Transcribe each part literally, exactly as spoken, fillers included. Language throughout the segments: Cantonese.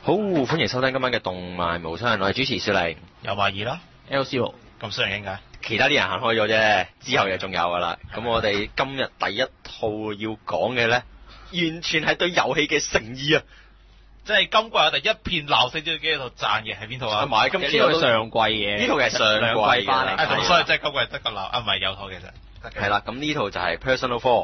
好，歡迎收聽今晚嘅動漫無雙，我係主持小麗， 有馬爾啦 L C 喎， 咁雙人影㗎。 其他啲人行開咗啫，之後又仲有噶啦。咁我哋今日第一套要講嘅咧，完全係對遊戲嘅誠意啊！ 即係今季我哋一片鬧聲，最幾套讚嘅係邊套啊？ 唔係，今次呢套上季嘅， 呢套係上季兩季翻嚟， 咁所以即係今季得個鬧，啊唔係有套其實。 係啦，咁呢套就係 Persona four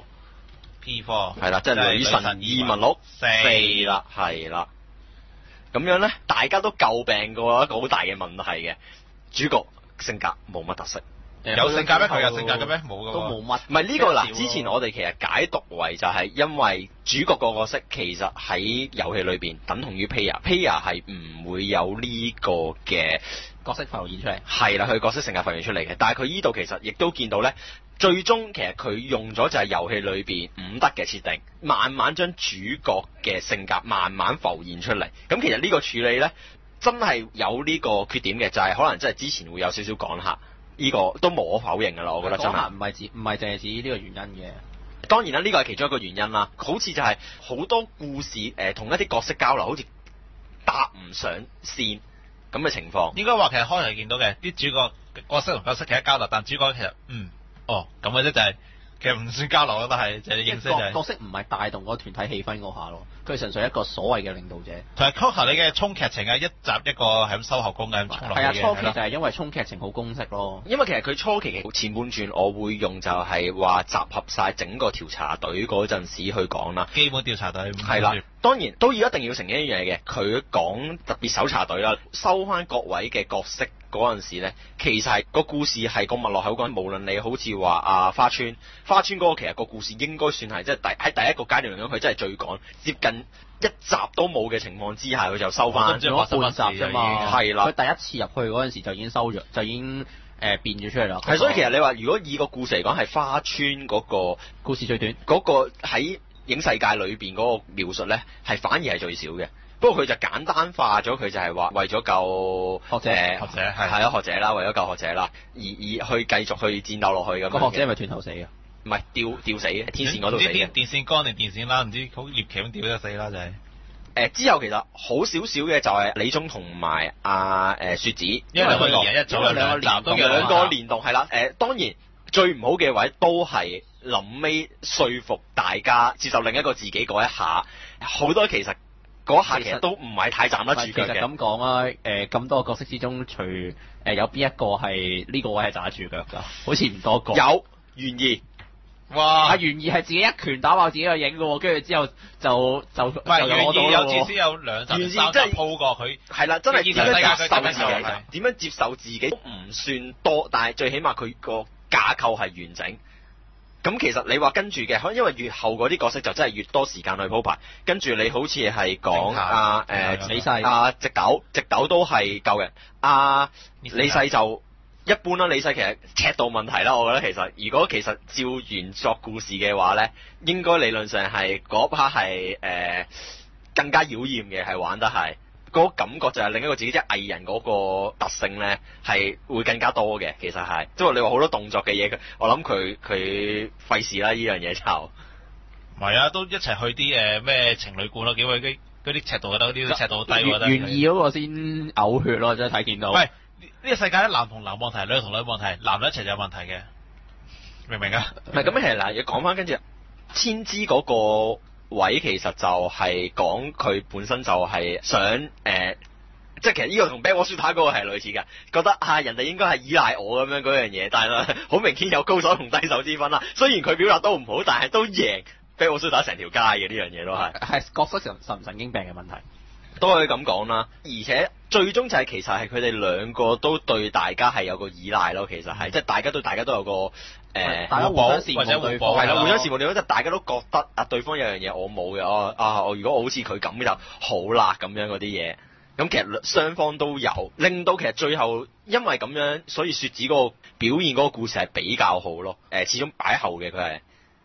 P four 係啦，即係女神異聞錄四啦，係啦。咁樣咧，大家都詬病過一個好大嘅問題嘅，主角性格冇乜特色。 有性格咩？佢有性格嘅咩？冇㗎喎。 都冇乜。 唔係呢個嗱，之前我哋其實解讀為就係因為主角個角色其實喺遊戲裏邊等同於 Player，Player 係唔會有呢個嘅角色浮現出嚟。 係啦，佢角色性格浮現出嚟嘅，但係佢依度其實亦都見到咧，最終其實佢用咗就係遊戲裏邊五德嘅設定，慢慢將主角嘅性格慢慢浮現出嚟。咁其實呢個處理咧，真係有呢個缺點嘅，就係、是、可能真係之前會有少少趕客。呢個都無可否認㗎啦，我覺得真係唔係指唔係淨係指呢個原因嘅。 當然啦，呢個係其中一個原因啦。好似就係好多故事誒，同、呃、一啲角色交流，好似搭唔上線咁嘅情況。 應該話其實開頭見到嘅啲主角角色同角色其實交流，但主角其實嗯哦咁嘅啫，就係、是、其實唔算交流咯，都係就係、是、認識就係、是、 角色唔係帶動嗰個團體氣氛嗰下咯，佢純粹一個所謂嘅領導者。 同埋 Coco 你嘅衝劇情啊，一集一個係咁收後宮嘅咁衝落去嘅。 係啊，初期就係因為衝劇情好公式咯。 因為其實佢初期嘅前半段，我會用就係話集合晒整個調查隊嗰陣時去講啦。 基本調查隊係啦，當然都要一定要承認一樣嘢嘅，佢講特別搜查隊啦，收翻各位嘅角色嗰陣時咧，其實係個故事係個脈絡口講，無論你好似話啊花村，花村嗰個其實個故事應該算係即係第喺第一個階段嚟講，佢真係最趕，接近一集都冇嘅情況之下，佢就收翻咗半集啫嘛。 係啦， 佢第一次入去嗰陣時就已經收咗，就已經誒、呃、變咗出嚟啦。 係，所以其實你話如果以個故事嚟講，係花村嗰個故事最短， 嗰個喺影世界裏邊嗰個描述咧，係反而係最少嘅。不過佢就簡單化咗，佢就係話為咗救學者， 呃、 學者係係啊學者啦，為咗救學者啦，而而去繼續去戰鬥落去咁。 個學者係咪斷頭死嘅？ 唔係吊吊死嘅，天線嗰度死嘅。 電線杆定電線啦，唔知好獵奇咁吊得死啦就係、是。誒、 呃、之後其實好少少嘅就係李忠同埋阿誒雪子， 因為兩個二人一組，兩個連動， 兩個連動係啦。誒、呃、當然最唔好嘅位都係臨尾說服大家接受另一個自己嗰一下，好多其實。嗰下其實都唔係太站得住腳嘅。 其實咁講啊，誒、呃、咁多個角色之中，除誒、呃、有邊一個係呢個位係站得住腳㗎？好似唔多個。 有懸疑， 哇！阿懸疑係自己一拳打爆自己個影嘅喎，跟住之後就就唔係懸疑有至少有兩集三集鋪過佢。 係啦，真係點樣接受自己？ 點樣接受自己都唔算多，但係最起碼佢個架構係完整。咁其實你話跟住嘅，可能因為越後嗰啲角色就真係越多時間去鋪排，跟住你好似係講阿誒李世、阿直斗，直斗都係救人，阿李世就一般啦。李世其實尺度問題啦，我覺得其實如果其實照原作故事嘅話咧，應該理論上係嗰 part 係誒更加妖豔嘅，係玩得係。嗰個感覺就係另一個自己即係藝人嗰個特性咧，係會更加多嘅。其實係，即係你話好多動作嘅嘢，我諗佢佢費事啦，呢樣嘢就唔係啊，都一齊去啲誒咩情侶館咯，幾位嗰嗰啲尺度覺得啲尺度低，我覺得。 願意嗰個先嘔血咯，真係睇見到。 喂，呢、呢個世界咧，男同男問題，女同女問題，男女一齊就有問題嘅，明唔明啊？ 唔係咁，其實嗱，要講翻跟住千枝嗰個位，其實就係講佢本身就係想誒、呃，即係其實呢個同 Black War Shooter 嗰個係類似嘅，覺得啊人哋應該係依賴我咁樣嗰樣嘢，但係好明顯有高手同低手之分啦。雖然佢表達都唔好，但係都贏 Black War Shooter 成條街嘅呢樣嘢都係。係角色神神唔神經病嘅問題， 都可以咁講啦。而且最終就係其實係佢哋兩個都對大家係有個依賴咯。其實係、嗯、即係大家對大家都有個。誒、呃， 大家互相羨慕對方， 係啦，互相羨慕對方，即係大家都覺得啊，對方有樣嘢我冇嘅，我啊，我如果我好似佢咁就好啦，咁樣嗰啲嘢，咁其實雙方都有，令到其實最後因為咁樣，所以雪子嗰個表現嗰個故事係比較好咯。誒、呃，始終擺後嘅佢係，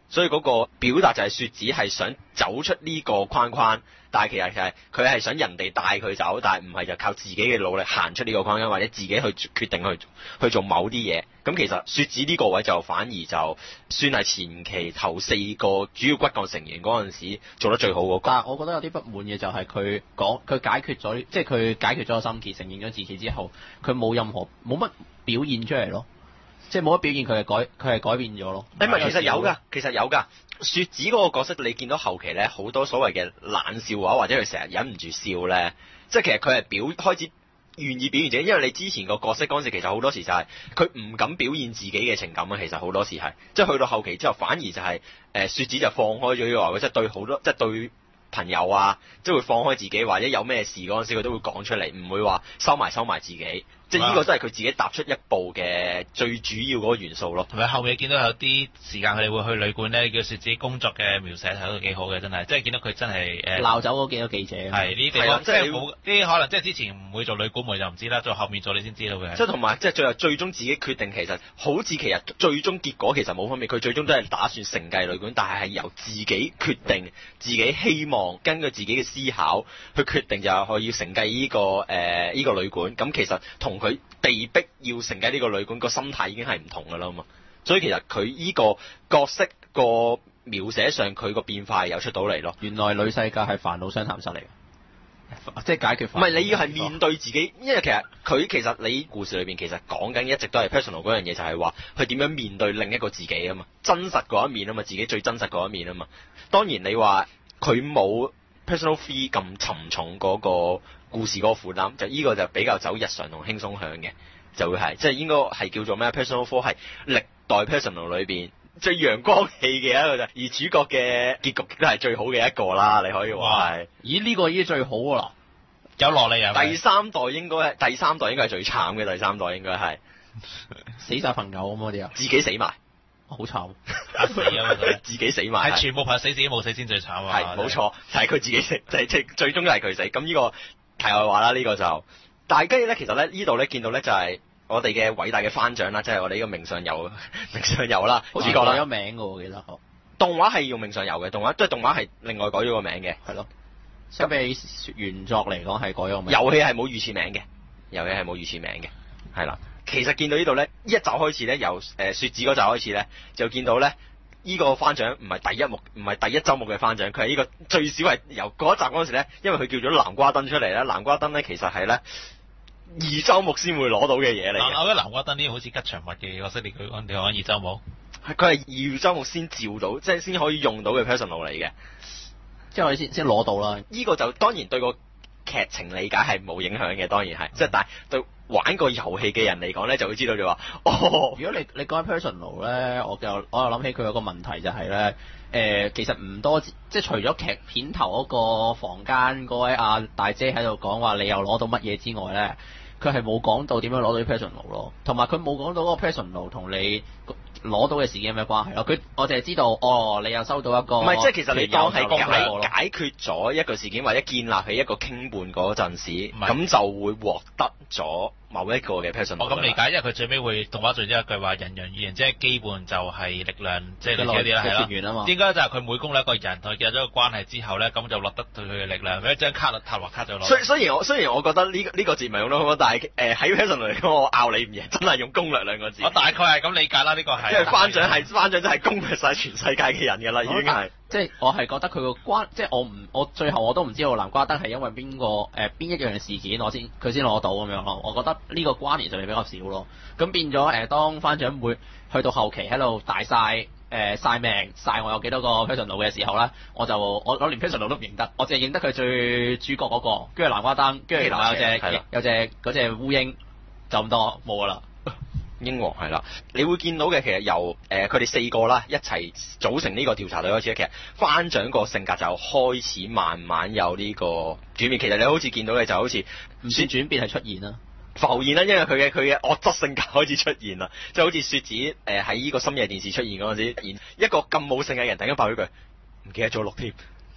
所以嗰個表達就係雪子係想走出呢個框框，但係其實係佢係想人哋帶佢走，但係唔係就靠自己嘅努力行出呢個框框，或者自己去決定去去做某啲嘢。咁其實雪子呢個位就反而就算係前期頭四個主要骨幹成員嗰陣時做得最好嗰個。 但係我覺得有啲不滿嘅就係佢講佢解決咗，即係佢解決咗個心結，承認咗自己之後，佢冇任何冇乜表現出嚟咯。即係冇乜表現，佢係改佢係改變咗咯。 誒唔係，其實有㗎，其實有㗎。雪子嗰個角色，你見到後期咧好多所謂嘅冷笑話，或者佢成日忍唔住笑咧，即係其實佢係表開始願意表現自己，因為你之前個角色嗰陣時，其實好多時就係佢唔敢表現自己嘅情感啊。其實好多時係，即係去到後期之後，反而就係、是、誒、呃、雪子就放開咗呢個話，即係對好多即係對朋友啊，即係會放開自己，或者有咩事嗰陣時，佢都會講出嚟，唔會話收埋收埋自己。即係呢個都係佢自己踏出一步嘅最主要嗰個元素咯。 同埋後尾見到有啲時間佢哋會去旅館咧，叫雪子工作嘅描寫睇到幾好嘅，真係，即係見到佢真係誒鬧走嗰幾個記者。 係呢啲地方，即係冇呢啲可能，即係之前唔會做旅館妹就唔知啦，做後面做你先知道嘅。 即係同埋即係最後最終自己決定，其實好似其實最終結果其實冇分別，佢最終都係打算承繼旅館，但係係由自己決定，自己希望根據自己嘅思考去決定就係我要承繼呢個誒呢、呃呢個旅館。咁其實同佢被逼要承繼呢個旅館個心態已經係唔同㗎啦嘛，所以其實佢呢個角色個描寫上佢個變化係有出到嚟咯。 原來女世界係煩惱商談室嚟嘅，即係解決煩惱。 唔係你要係面對自己，因為其實佢其實你故事裏邊其實講緊一直都係 personal 嗰樣嘢，就係話佢點樣面對另一個自己啊嘛，真實嗰一面啊嘛，自己最真實嗰一面啊嘛。當然你話佢冇 personal three 咁沉重嗰個故事嗰個負擔，就呢個就比較走日常同輕鬆向嘅，就會係即係應該係叫做咩 personal four 係歷代 personal 裏邊最陽光氣嘅一個就，而主角嘅結局都係最好嘅一個啦，你可以話係。 咦？呢、這個已經最好㗎啦， 有落嚟啊！ 第三代應該係第三代應該係最慘嘅，第三代應該係死晒朋友咁嗰啲啊， 自己死埋， 好慘， 死啊！ 自己死埋， 係全部朋友死，自己冇死先最慘啊！ 係冇錯，就係、是、佢自己死，就係即係最終都係佢死。咁呢個題外話啦，呢、這個就，但係跟住咧，其實咧呢度咧見到咧就係我哋嘅偉大嘅番長啦，即係我哋呢個名上游名上游啦， 好似改咗名嘅喎，記得。 動畫係用名上游嘅，動畫即係動畫係另外改咗個名嘅，係咯。 相比原作嚟講係改咗個名。 遊戲係冇預設名嘅，遊戲係冇預設名嘅，係啦。其實見到呢度咧，一集開始咧，由誒、呃、雪子嗰集開始咧，就見到咧，呢、這個番長唔係第一幕，唔係第一週目嘅番長，佢係呢個最少係由嗰一集嗰陣時咧，因為佢叫咗南瓜燈出嚟咧，南瓜燈咧其實係咧二週目先會攞到嘅嘢嚟嘅。 我覺得南瓜燈呢啲好似吉祥物嘅，我識你佢講你講二週目， 係佢係二週目先照到，即係先可以用到嘅 personal 嚟嘅， 即係我哋先先攞到啦。 呢個就當然對個劇情理解係冇影響嘅，當然係，即係、嗯、但係對玩過遊戲嘅人嚟講咧，就會知道就話，哦， 如果你你講 personal 咧，我就我又諗起佢有個問題就係、是、咧，誒、呃、其實唔多，即係除咗劇片頭嗰個房間嗰位阿大姐喺度講話你又攞到乜嘢之外咧，佢係冇講到點樣攞到啲 personal 咯，同埋佢冇講到嗰個 personal 同你攞到嘅事件有咩關係咯？佢我淨係知道，哦，你又收到一個， 唔係，即係其實你當係解解解決咗一個事件或者建立起一個傾伴嗰陣時，咁就會獲得咗某一個嘅 personal。 我咁理解，因為佢最尾會動畫最之一句話人人與人，即係基本就係力量，即係呢啲啦，係啦。應該就係佢每攻略一個人，同佢建立咗個關係之後咧，咁就落得對佢嘅力量。一張卡塔羅卡就攞。雖雖然我雖然我覺得呢、這個呢、這個字唔係用得好，但係誒喺 personal 嚟講，我拗你唔贏，真係用攻略兩個字。 我大概係咁理解啦，呢、這個係。 因為番長係番長真係攻略晒全世界嘅人㗎啦，已經係。 即係我係覺得佢個關，即係我唔我最後我都唔知道南瓜燈係因為邊個誒邊一樣嘅事件我先佢先攞到咁樣咯。我覺得呢個關聯上面比較少咯。咁變咗誒、呃，當番長會去到後期喺度大晒誒曬命晒我有幾多個 personal 嘅時候咧，我就我我連 personal 都唔認得，我淨係認得佢最主角嗰、那個，跟住南瓜燈，跟住同埋有隻有隻嗰隻烏蠅，就咁多冇㗎啦。 英皇係啦，你會見到嘅其實由誒佢哋四個啦一齊組成呢個調查隊開始咧，其實番長個性格就開始慢慢有呢個轉變。其實你好似見到嘅就好似唔算轉變係出現啦， 浮現啦，因為佢嘅佢嘅惡質性格開始出現啦，即係好似雪子誒喺呢個深夜電視出現嗰陣時，突然一個咁冇性嘅人突然間爆咗句唔記得咗錄添。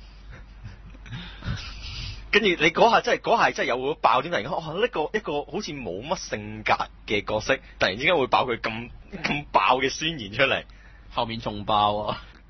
跟住你嗰下真係嗰下真係有會爆點，突然間哦呢個一個好似冇乜性格嘅角色，突然之間會爆佢咁咁爆嘅宣言出嚟， 後面仲爆啊！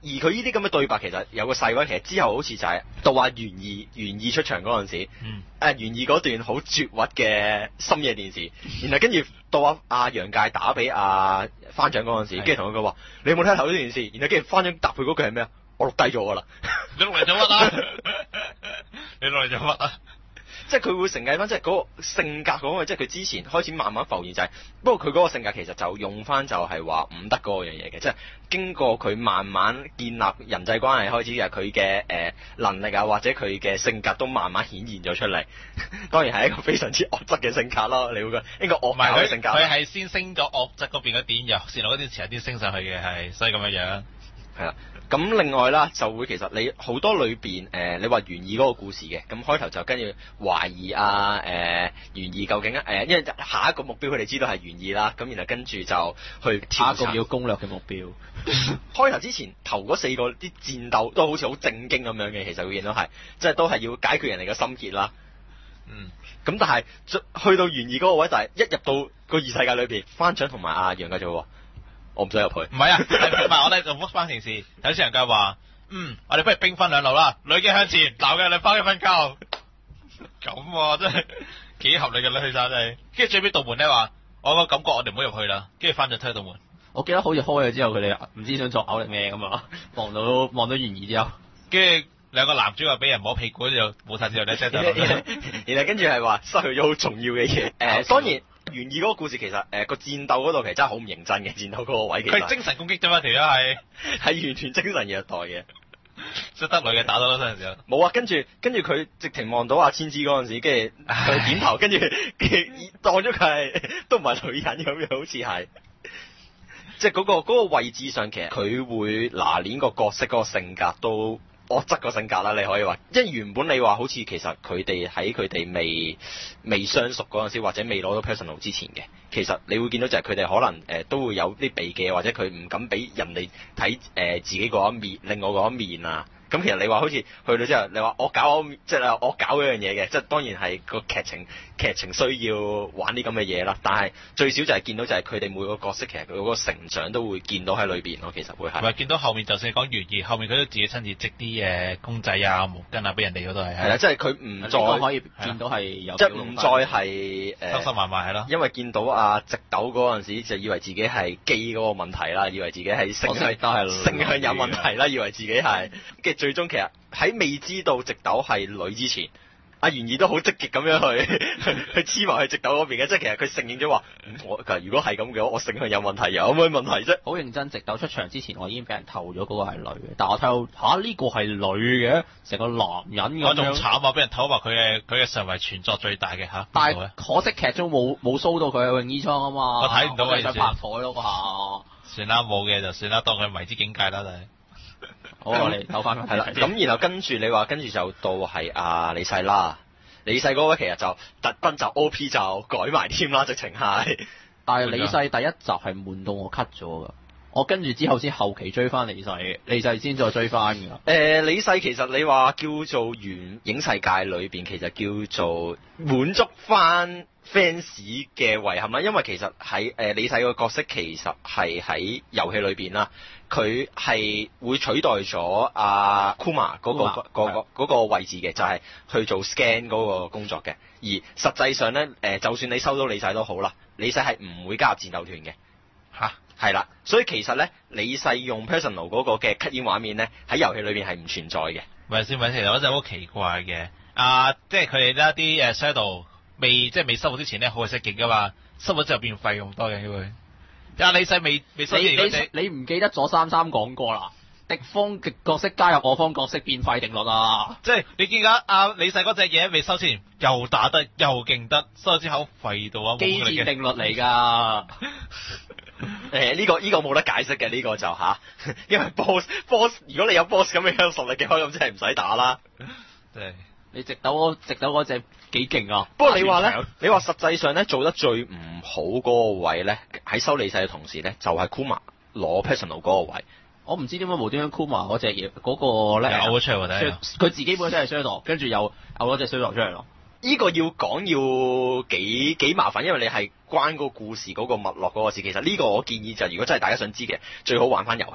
而佢呢啲咁嘅對白其實有個細位，其實之後好似就係到阿袁義袁義出場嗰陣時， 嗯， 誒袁義嗰段好絕核嘅深夜電視，然後跟住到阿阿楊界打俾阿番長嗰陣時，跟住同佢講話：你有冇睇頭呢段電視？然後跟住番長答佢嗰句係咩啊？我錄低咗㗎啦。 你錄嚟做乜啊？你錄嚟做乜啊？ 即係佢會承繼翻，即係嗰個性格嗰個，即係佢之前開始慢慢浮現就係、是，不過佢嗰個性格其實就用翻就係話唔得嗰樣嘢嘅，即係經過佢慢慢建立人際關係開始嘅，佢嘅誒能力啊或者佢嘅性格都慢慢顯現咗出嚟。當然係一個非常之惡質嘅性格咯，你會覺得應該惡搞嘅性格。 佢係先升咗惡質嗰邊嗰點，由善良嗰啲前一啲升上去嘅，係所以咁樣樣。 係啦。咁另外啦，就會其實你好多裏邊誒，你話袁義嗰個故事嘅，咁開頭就跟住懷疑啊誒袁義究竟誒、呃，因為下一個目標佢哋知道係袁義啦，咁然後跟住就去調查下一個要攻略嘅目標。 開頭之前頭嗰四個啲戰鬥都好似好正經咁樣嘅，其實會見到係，即係都係要解決人哋嘅心結啦。 嗯。 咁但係去到袁義嗰個位就係一入到個異世界裏邊，番長同埋阿楊繼做。我唔想入去。唔係啊，唔係我哋就復翻件事。有啲人家話，嗯，我哋不如兵分兩路啦，女嘅向前，男嘅你翻去瞓覺。咁、啊、真係幾合理嘅啦，去晒真係。跟住最尾道門咧話，我個感覺我哋唔好入去啦。跟住翻咗推道門。 我記得好似開咗之後，佢哋唔知想作嘔定咩咁啊！望到望到懸疑之後， 跟住兩個男主角俾人摸屁股就冇晒之後咧，即係然後跟住係話失去咗好重要嘅嘢。誒、呃，當然。袁義嗰個故事其實誒、呃、個戰鬥嗰度其實真係好唔認真嘅，戰鬥嗰個位其實佢精神攻擊啫嘛，條友係係完全精神虐待嘅， 識得女嘅打到嗰陣時冇啊，跟住跟住佢直情望到阿千枝嗰陣時，跟住佢點頭，跟住當咗佢係都唔係女人咁樣，好似係即係嗰個嗰、嗰個位置上，其實佢會拿捏個角色嗰個性格都。惡質個性格啦，你可以話，即係原本你話好似其實佢哋喺佢哋未未相熟嗰陣時，或者未攞到 personal 之前嘅，其實你會見到就係佢哋可能誒、呃、都會有啲避忌，或者佢唔敢俾人哋睇誒自己嗰一面，另外嗰一面啊。咁其實你話好似去到之後，你話惡搞即係惡搞嗰樣嘢嘅，即係當然係個劇情劇情需要玩啲咁嘅嘢啦。但係最少就係見到就係佢哋每個角色其實佢嗰個成長都會見到喺裏邊咯。其實會係。唔係見到後面，就算講懸疑，後面佢都自己親自織啲誒公仔啊、毛巾啊俾人哋嗰度係。係啊，即係佢唔再可以見到係有。 即係唔再係誒。 收收埋埋係咯。 因為見到阿直斗嗰陣時就以為自己係基嗰個問題啦，以為自己係性向性向有問題啦，以為自己係，跟住最終其實。喺未知道直斗係女之前，阿袁義都好積極咁樣去去黐埋去直斗嗰邊嘅，即係其實佢承認咗話，我如果係咁嘅話，我性向有問題，有咩問題啫？ 好認真，直斗出場之前，我已經俾人透咗嗰個係女嘅，但我睇到吓呢、這個係女嘅，成個男人咁樣。我仲慘啊！俾人透話佢嘅佢嘅上圍全作最大嘅吓。 但係可惜劇中冇冇 show 到佢嘅泳衣裝啊嘛。 我睇唔到啊！ 想拍台咯嗰下。 算啦，冇嘅就算啦，當佢迷之境界啦，就係。 好，我哋唞翻係啦， 咁然後跟住你話跟住就到係阿李世啦，李世嗰位其實就特登就 O P 就改埋添啦，直情係。 但係李世第一集係悶到我 cut 咗噶，我跟住之後先後期追翻李世，李世先再追翻噶。誒、 呃，李世其實你話叫做原影世界裏邊，其實叫做滿足翻 fans 嘅遺憾啦，因為其實喺誒、呃、李世個角色其實係喺遊戲裏邊啦。佢係會取代咗阿 Kuma 嗰個嗰個嗰個位置嘅，就係去做 scan 嗰個工作嘅。而實際上咧，誒就算你收到李世都好啦，李世係唔會加入戰鬥團嘅。嚇，係啦，所以其實咧，李世用 personal 嗰個嘅 cut in 畫面咧，喺遊戲裏邊係唔存在嘅。 咪先咪先，其實嗰陣好奇怪嘅。啊，即係佢哋咧啲誒 shadow 未即係未收到之前咧，好係識勁噶嘛，收咗之後變廢咁多嘅會。阿李世未未收你你唔記得咗三三講過啦？敵方嘅角色加入我方角色變廢定律啊！ 即係你見下阿李世嗰隻嘢未收之前，又打得又勁得，收咗之後廢到啊！ 機戰定律嚟㗎。 誒呢個呢個冇得解釋嘅呢個就吓，因為 boss boss 如果你有 boss 咁嘅樣實力嘅，咁即係唔使打啦。 對。 你直斗嗰直斗嗰隻幾勁啊！ 不過你話咧，你話實際上咧做得最唔好嗰個位咧，喺收李世嘅同時咧，就係、是、Kuma 攞 personal 嗰個位。 我唔知點解無端端 Kuma 嗰隻嘢嗰個咧， 嘔咗出嚟喎！ 佢自己本身係 shadow，跟住又嘔咗隻 shadow 出嚟咯。 呢個要講要幾幾麻煩，因為你係關個故事嗰個脈絡嗰個事。其實呢個我建議就係、如果真係大家想知嘅，最好玩翻遊戲。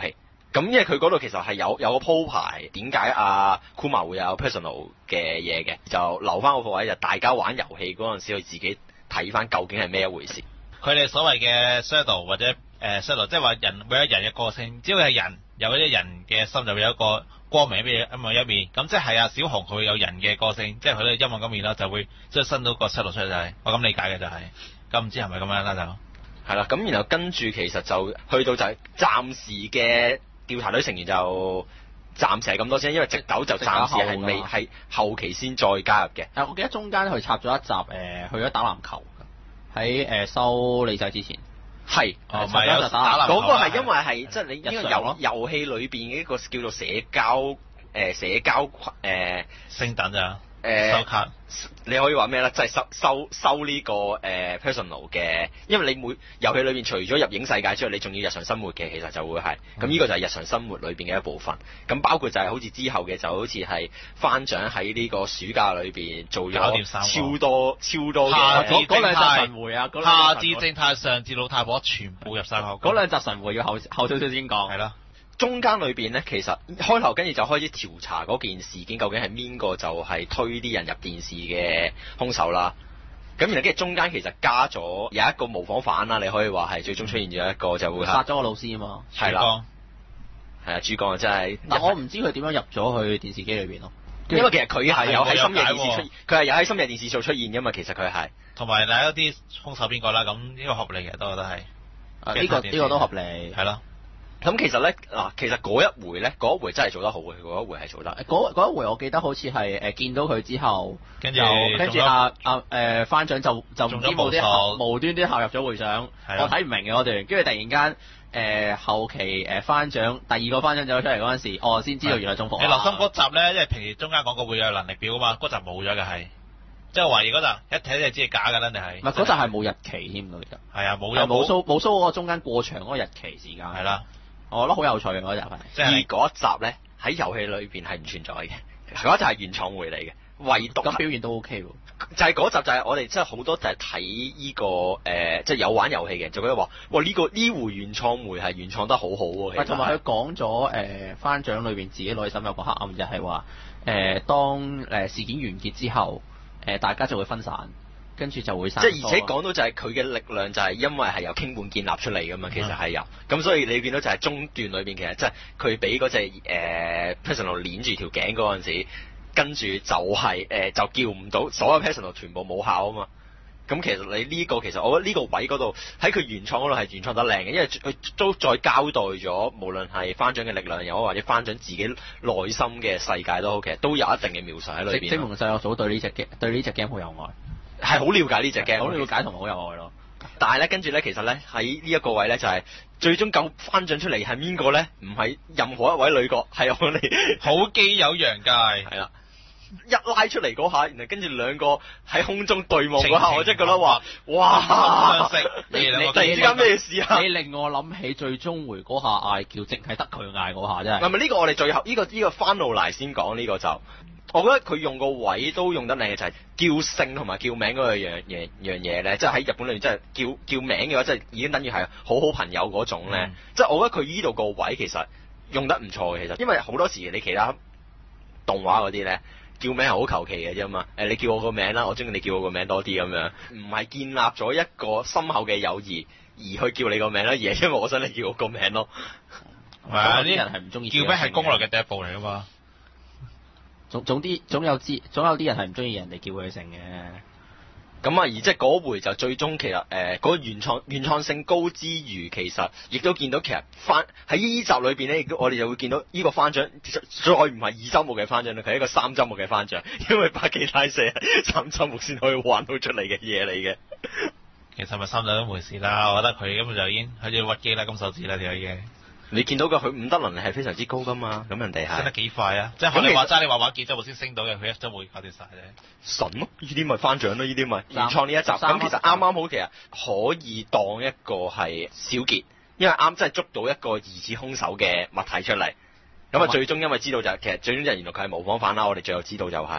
咁因為佢嗰度其實係有有個鋪排，點解阿 Kuma 會有 personal 嘅嘢嘅，就留翻個課位，就大家玩遊戲嗰陣時，去自己睇翻究竟係咩一回事。 佢哋所謂嘅 shadow 或者誒 shadow，即係話人每一人嘅個性，只要係人有一啲人嘅心，就會有一個光明嘅一面一面。咁即係啊，小紅佢有人嘅個性，即係佢咧陰暗嗰面啦，就會即係伸到個 shadow 出嚟就係、是、我咁理解嘅就係、是。咁唔知係咪咁樣啦就？係啦，咁然後跟住其實就去到就係暫時嘅調查隊成員就暫時係咁多先，因為直斗就暫時係未係後期先再加入嘅。 誒，我記得中間佢插咗一集誒、呃，去咗打籃球喺誒、呃、收李仔之前。 係， 哦，唔係有打籃球。 嗰個係因為係即係你呢個遊遊戲裏邊嘅一個叫做社交誒、呃、社交誒、呃、 升等咋。誒、 呃、 收卡， 你可以話咩咧？即係收收收呢、這個誒、呃、personal 嘅，因為你每遊戲裏邊除咗入影世界之外，你仲要日常生活嘅，其實就會係咁。呢、嗯、個就係日常生活裏邊嘅一部分。咁包括就係好似之後嘅，就好似係番長喺呢個暑假裏邊做咗超多超多嘅嗰嗰兩集神回啊， 下至正太上至老太婆全部入晒口。 嗰兩集神回要後後少少先講。 係啦。 中間裏邊咧，其實開頭跟住就開始調查嗰件事件究竟係邊個就係推啲人入電視嘅兇手啦。咁然後跟住中間其實加咗有一個模仿犯啦，你可以話係最終出現咗一個就會殺咗個老師啊嘛。 係啦，係啊，主角真係。 但我唔知佢點樣入咗去電視機裏邊咯。 因為其實佢係有喺深夜電視出現，佢係有喺深夜電視數出現㗎嘛。其實佢係。 同埋另一啲兇手邊個啦？咁呢個合理嘅，都覺得係。 呢、啊呢個呢、呢個都合理。 係咯。 咁其實咧嗱，其實嗰一回咧，嗰一回真係做得好嘅，嗰一回係做得。 嗰嗰一回我記得好似係誒見到佢之後， 跟住跟住阿阿誒番長就就唔知冇啲無端端陷入咗會上，我睇唔明嘅嗰段，跟住突然間誒、呃、後期誒番長第二個番長走出嚟嗰陣時，我先知道原來中伏。 你留心嗰集咧，因為平時中間講過會有能力表啊嘛，嗰集冇咗嘅係，即係懷疑嗰集一睇就知係假㗎啦，定係？唔係嗰集係冇日期添㗎，其實。係啊，冇有冇蘇冇蘇嗰個中間過長嗰個日期時間。係啦。我覺得好有趣嘅嗰集係， 即係而嗰一集咧喺遊戲裏邊係唔存在嘅，嗰一集係原創回嚟嘅，唯獨咁表現都 OK 喎。 就係、是、嗰集就係我哋即係好多就係睇呢個誒，即、呃、係、就是、有玩遊戲嘅就覺得話，哇呢、這個呢回原創回係原創得好好喎。同埋佢講咗誒番長裏邊自己內心有個黑暗，就係話誒當誒事件完結之後，誒、呃、大家就會分散。跟住就會散，即係而且講到就係佢嘅力量就係因為係由傾本建立出嚟㗎嘛，其實係有，咁、嗯、所以你見到就係中段裏邊其實即係佢俾嗰隻誒 personal 攆住條頸嗰陣時，跟住就係、是、誒、呃、就叫唔到，所有 personal 全部冇效啊嘛。咁其實你呢個其實我覺得呢個位嗰度喺佢原創嗰度係原創得靚嘅，因為佢都再交代咗，無論係番長嘅力量又好，或者番長自己內心嘅世界都好，其實都有一定嘅描述喺裏邊。精龍細個組對呢隻 game 對呢隻 game 好有愛。係好了解呢隻 game，好了解同好有愛咯。但係咧，跟住咧，其實咧喺呢一個位咧，就係、是、最終救番長出嚟係邊個咧？唔係任何一位女角，係我哋好基友楊介。 係啦，一拉出嚟嗰下，然後跟住兩個喺空中對望嗰下，我真係覺得話，哇！你你突然之間咩事啊？你令我諗起最終回嗰下嗌叫，淨係得佢嗌嗰下啫。係咪呢個我哋最後呢、這個呢、這個翻路嚟先講呢個就？我覺得佢用個位都用得靚嘅，就係、是、叫姓同埋叫名嗰樣嘢樣嘢咧，即係喺日本裏面，即係叫叫名嘅話，即係已經等於係好好朋友嗰種咧。即、嗯、係我覺得佢依度個位其實用得唔錯嘅，其實因為好多時你其他動畫嗰啲咧叫名係好求其嘅啫嘛。誒，你叫我個名啦，我中意你叫我個名多啲咁樣，唔係建立咗一個深厚嘅友誼而去叫你個名啦，而係因為我想你叫我個名咯。係啊，啲人係唔中意叫名係攻略嘅第一步嚟噶嘛。總總啲總有之總有啲人係唔中意人哋叫佢姓嘅，咁啊而即係嗰回就最終其實誒嗰、呃那個原創原創性高之餘，其實亦都見到其實番喺呢集裏邊咧，亦都我哋就會見到呢個番長再唔係二周目嘅番長啦，佢係一個三周目嘅番長，因為百幾大四係三周目先可以玩到出嚟嘅嘢嚟嘅。其實咪三周一回事啦，我覺得佢根本就已經好似屈機啦，金手指啦條嘢。你見到嘅佢五德能力係非常之高噶嘛，咁人哋係升得幾快啊！即係你話齋，你話玩幾周目先升到嘅，佢一周目搞掂晒咧。神咯，呢啲咪番長咯，呢啲咪原創呢一集。咁其實啱啱好，其實可以當一個係小結，因為啱真係捉到一個疑似兇手嘅物體出嚟。咁啊，最終因為知道就係、是、其實最終就係原來佢係模仿犯啦。我哋最後知道就係、是，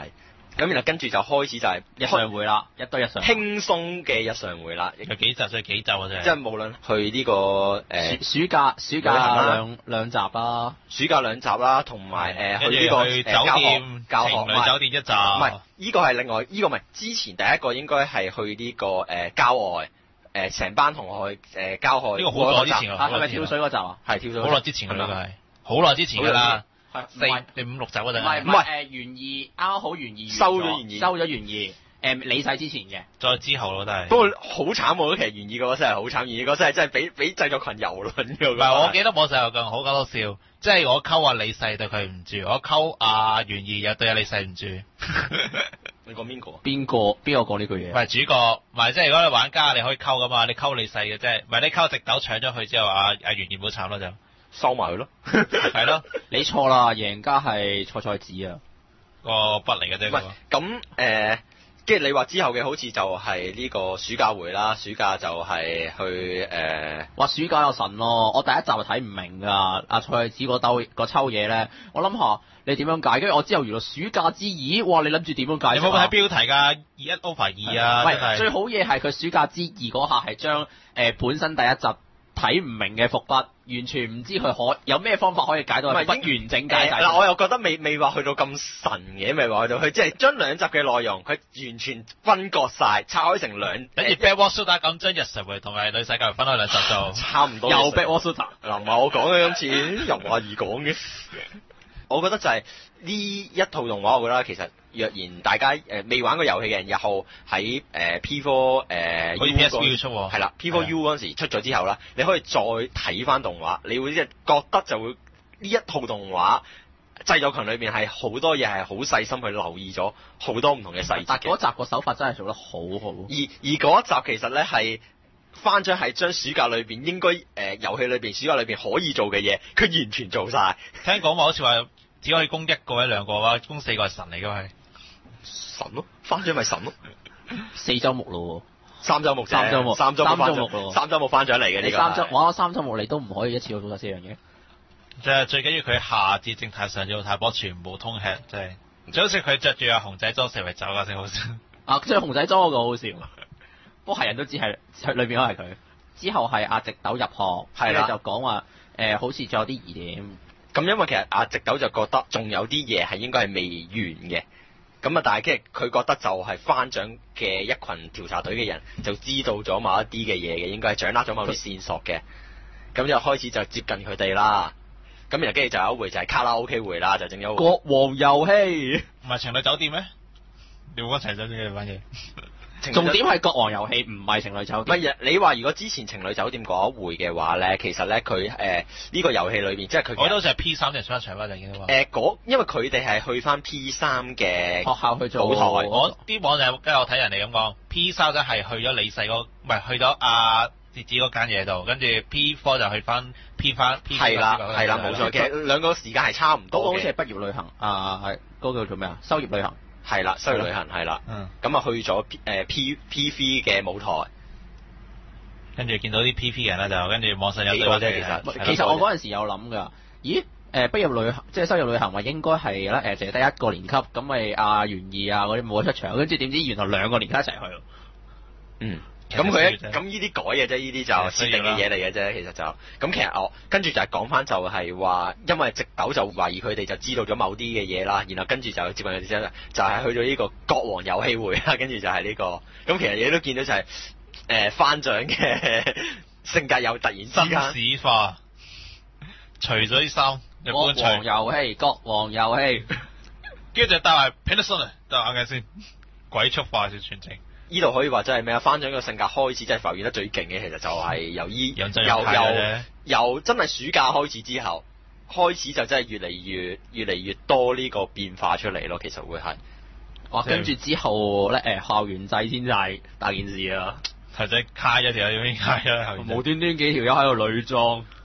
咁然後跟住就開始就係日常會啦，一堆日常輕鬆嘅日常會啦， 有幾集就幾集啊真係。 即係無論去呢、這個誒、呃、 暑假暑假兩兩集啦， 暑假兩集啦，同埋誒去呢、這個去酒店教學， 情侶酒店一集。唔係呢個係另外呢、這個唔係之前第一個應該係去呢、這個誒、呃、郊外誒成、呃、班同學去誒、呃、郊外。 呢個好耐之前啊，係咪跳水嗰集啊？ 係跳水。 好耐之前㗎啦，係好耐之前㗎啦。 係四定五六集嗰陣， 唔係唔係誒懸疑啱啱好懸疑收咗懸疑， 收咗懸疑誒離世之前嘅， 再之後咯都係。 不過好慘喎，其實懸疑嗰個真係好慘，懸疑嗰個真係真係俾俾製作群遊輪㗎。 唔係，我記得網上有更好搞到笑，即係我溝阿李世對佢唔住，我溝阿懸疑又對阿李世唔住。 你講邊個？ 邊個邊個講呢句嘢？ 唔係主角，唔係即係如果你玩家你可以溝噶嘛，你溝李世嘅啫，唔係你溝直斗搶咗佢之後，阿阿懸疑好慘咯就。 收埋佢咯， 係咯， 你錯啦，贏家係菜菜子啊， 個筆嚟嘅啫。 唔係咁誒，跟住你話之後嘅好似就係呢個暑假會啦，暑假就係去誒， 話、呃、暑假有神咯，我第一集就睇唔明㗎，阿菜菜子嗰兜嗰抽嘢咧，我諗下你點樣解，跟住我之後原來暑假之二，哇！你諗住點樣解？ 有冇睇標題㗎？二一 over 二啊， 喂，最好嘢係佢暑假之二嗰下係將誒本身第一集睇唔明嘅伏筆，完全唔知佢可有咩方法可以解到，不完整解晒。嗱、 呃，我又覺得未未話去到咁神嘅，未話去到佢即係將兩集嘅內容，佢完全分割晒，拆開成兩。 等住 Backward Shooter 咁將日常會同埋女世界分開兩集就差唔多。 又 Backward Shooter 嗱，唔係我講嘅今次，又話易講嘅。我覺得就係呢一套動畫，我覺得其實若然大家誒未玩過遊戲嘅人，日後喺誒 P 四 誒 U 嗰陣出喎， 係啦 P 四 U 嗰陣時出咗之後啦，你可以再睇翻動畫，你會即係覺得就會呢一套動畫製作群裏邊係好多嘢係好細心去留意咗好多唔同嘅細節嘅。 但嗰集個手法真係做得好好。 而而嗰一集其實咧係番長係將暑假裏邊應該誒、呃、遊戲裏邊暑假裏邊可以做嘅嘢，佢完全做晒。 聽講話好似話只可以攻一個或者兩個嘅，攻四個係神嚟㗎係。 神咯，番長咪神咯。 四週目咯喎， 三週目啫， 三週目， 三週目三週目咯， 三週目番長嚟嘅呢個。 三週玩咗三週目，你都唔可以一次過做晒四樣嘢。 即係最緊要佢下至正太上至太波全部通吃，即係就好似佢着住阿熊仔裝四圍走啊，先好笑。 啊，即係熊仔裝嗰個好笑，不過係人都知係裏邊嗰係佢。之後係阿直斗入學，係啦就講話誒，好似仲有啲疑點。 咁因為其實阿直斗就覺得仲有啲嘢係應該係未完嘅，咁啊，但係跟住佢覺得就係番長嘅一群調查隊嘅人就知道咗某一啲嘅嘢嘅，應該係掌握咗某啲線索嘅，咁就開始就接近佢哋啦。咁然後跟住就有一回就係卡拉 OK 回啦，就整咗國王遊戲， 唔係情侶酒店咩？你冇講情侶酒店嘅反嘢。 重點係國王遊戲，唔係情侶酒店。 唔係，你話如果之前情侶酒店嗰一回嘅話咧，其實咧佢誒呢個遊戲裏邊，即係佢我都係 P 三定上一場啦，就見到話誒嗰，因為佢哋係去翻 P 三嘅學校去做舞台。 我啲網友跟住我睇人哋咁講 ，P 三就係去咗李世嗰，唔係去咗阿節子嗰間嘢度，跟住 P 四就去翻 P 翻 P 係啦係啦，冇錯，其實兩個時間係差唔多嘅。 嗰個好似係畢業旅行啊，係嗰個叫做咩啊？修業旅行。 係啦，修業旅行係啦，咁啊去咗 P 誒 P P 四嘅舞台， 跟住見到啲 P P 人咧就跟住網上有對話啫，其實其實我嗰陣時有諗㗎，咦誒畢業旅行即係修業旅行，咪應該係咧誒，淨係得一個年級，咁咪阿袁二啊嗰啲冇得出場，跟住點知原來兩個年級一齊去咯， 嗯。咁佢咁呢啲改嘅啫，呢啲就設定嘅嘢嚟嘅啫，其實就咁其實我跟住就係講翻就係話，因為直斗就懷疑佢哋就知道咗某啲嘅嘢啦，然後跟住就接近佢哋啫，就係、是、去咗呢個國王遊戲會啦，跟住就係呢、這個，咁其實你都見到就係誒番長嘅性格又突然之間紳士化，除咗啲衫， 國王遊戲，國王遊戲， 跟住就帶埋 Panasonic 戴眼鏡先，鬼畜化先全程。 呢度可以話真係咩啊？番長個性格開始真係浮現得最勁嘅，其實就係由依由由由真係暑假開始之後，開始就真係越嚟越越嚟越多呢個變化出嚟咯。其實會係， 哇！跟住之後咧，誒校園制先至係大件事啊！ 頭仔揩咗條友點解揩啊？ 無端端幾條友喺度女裝，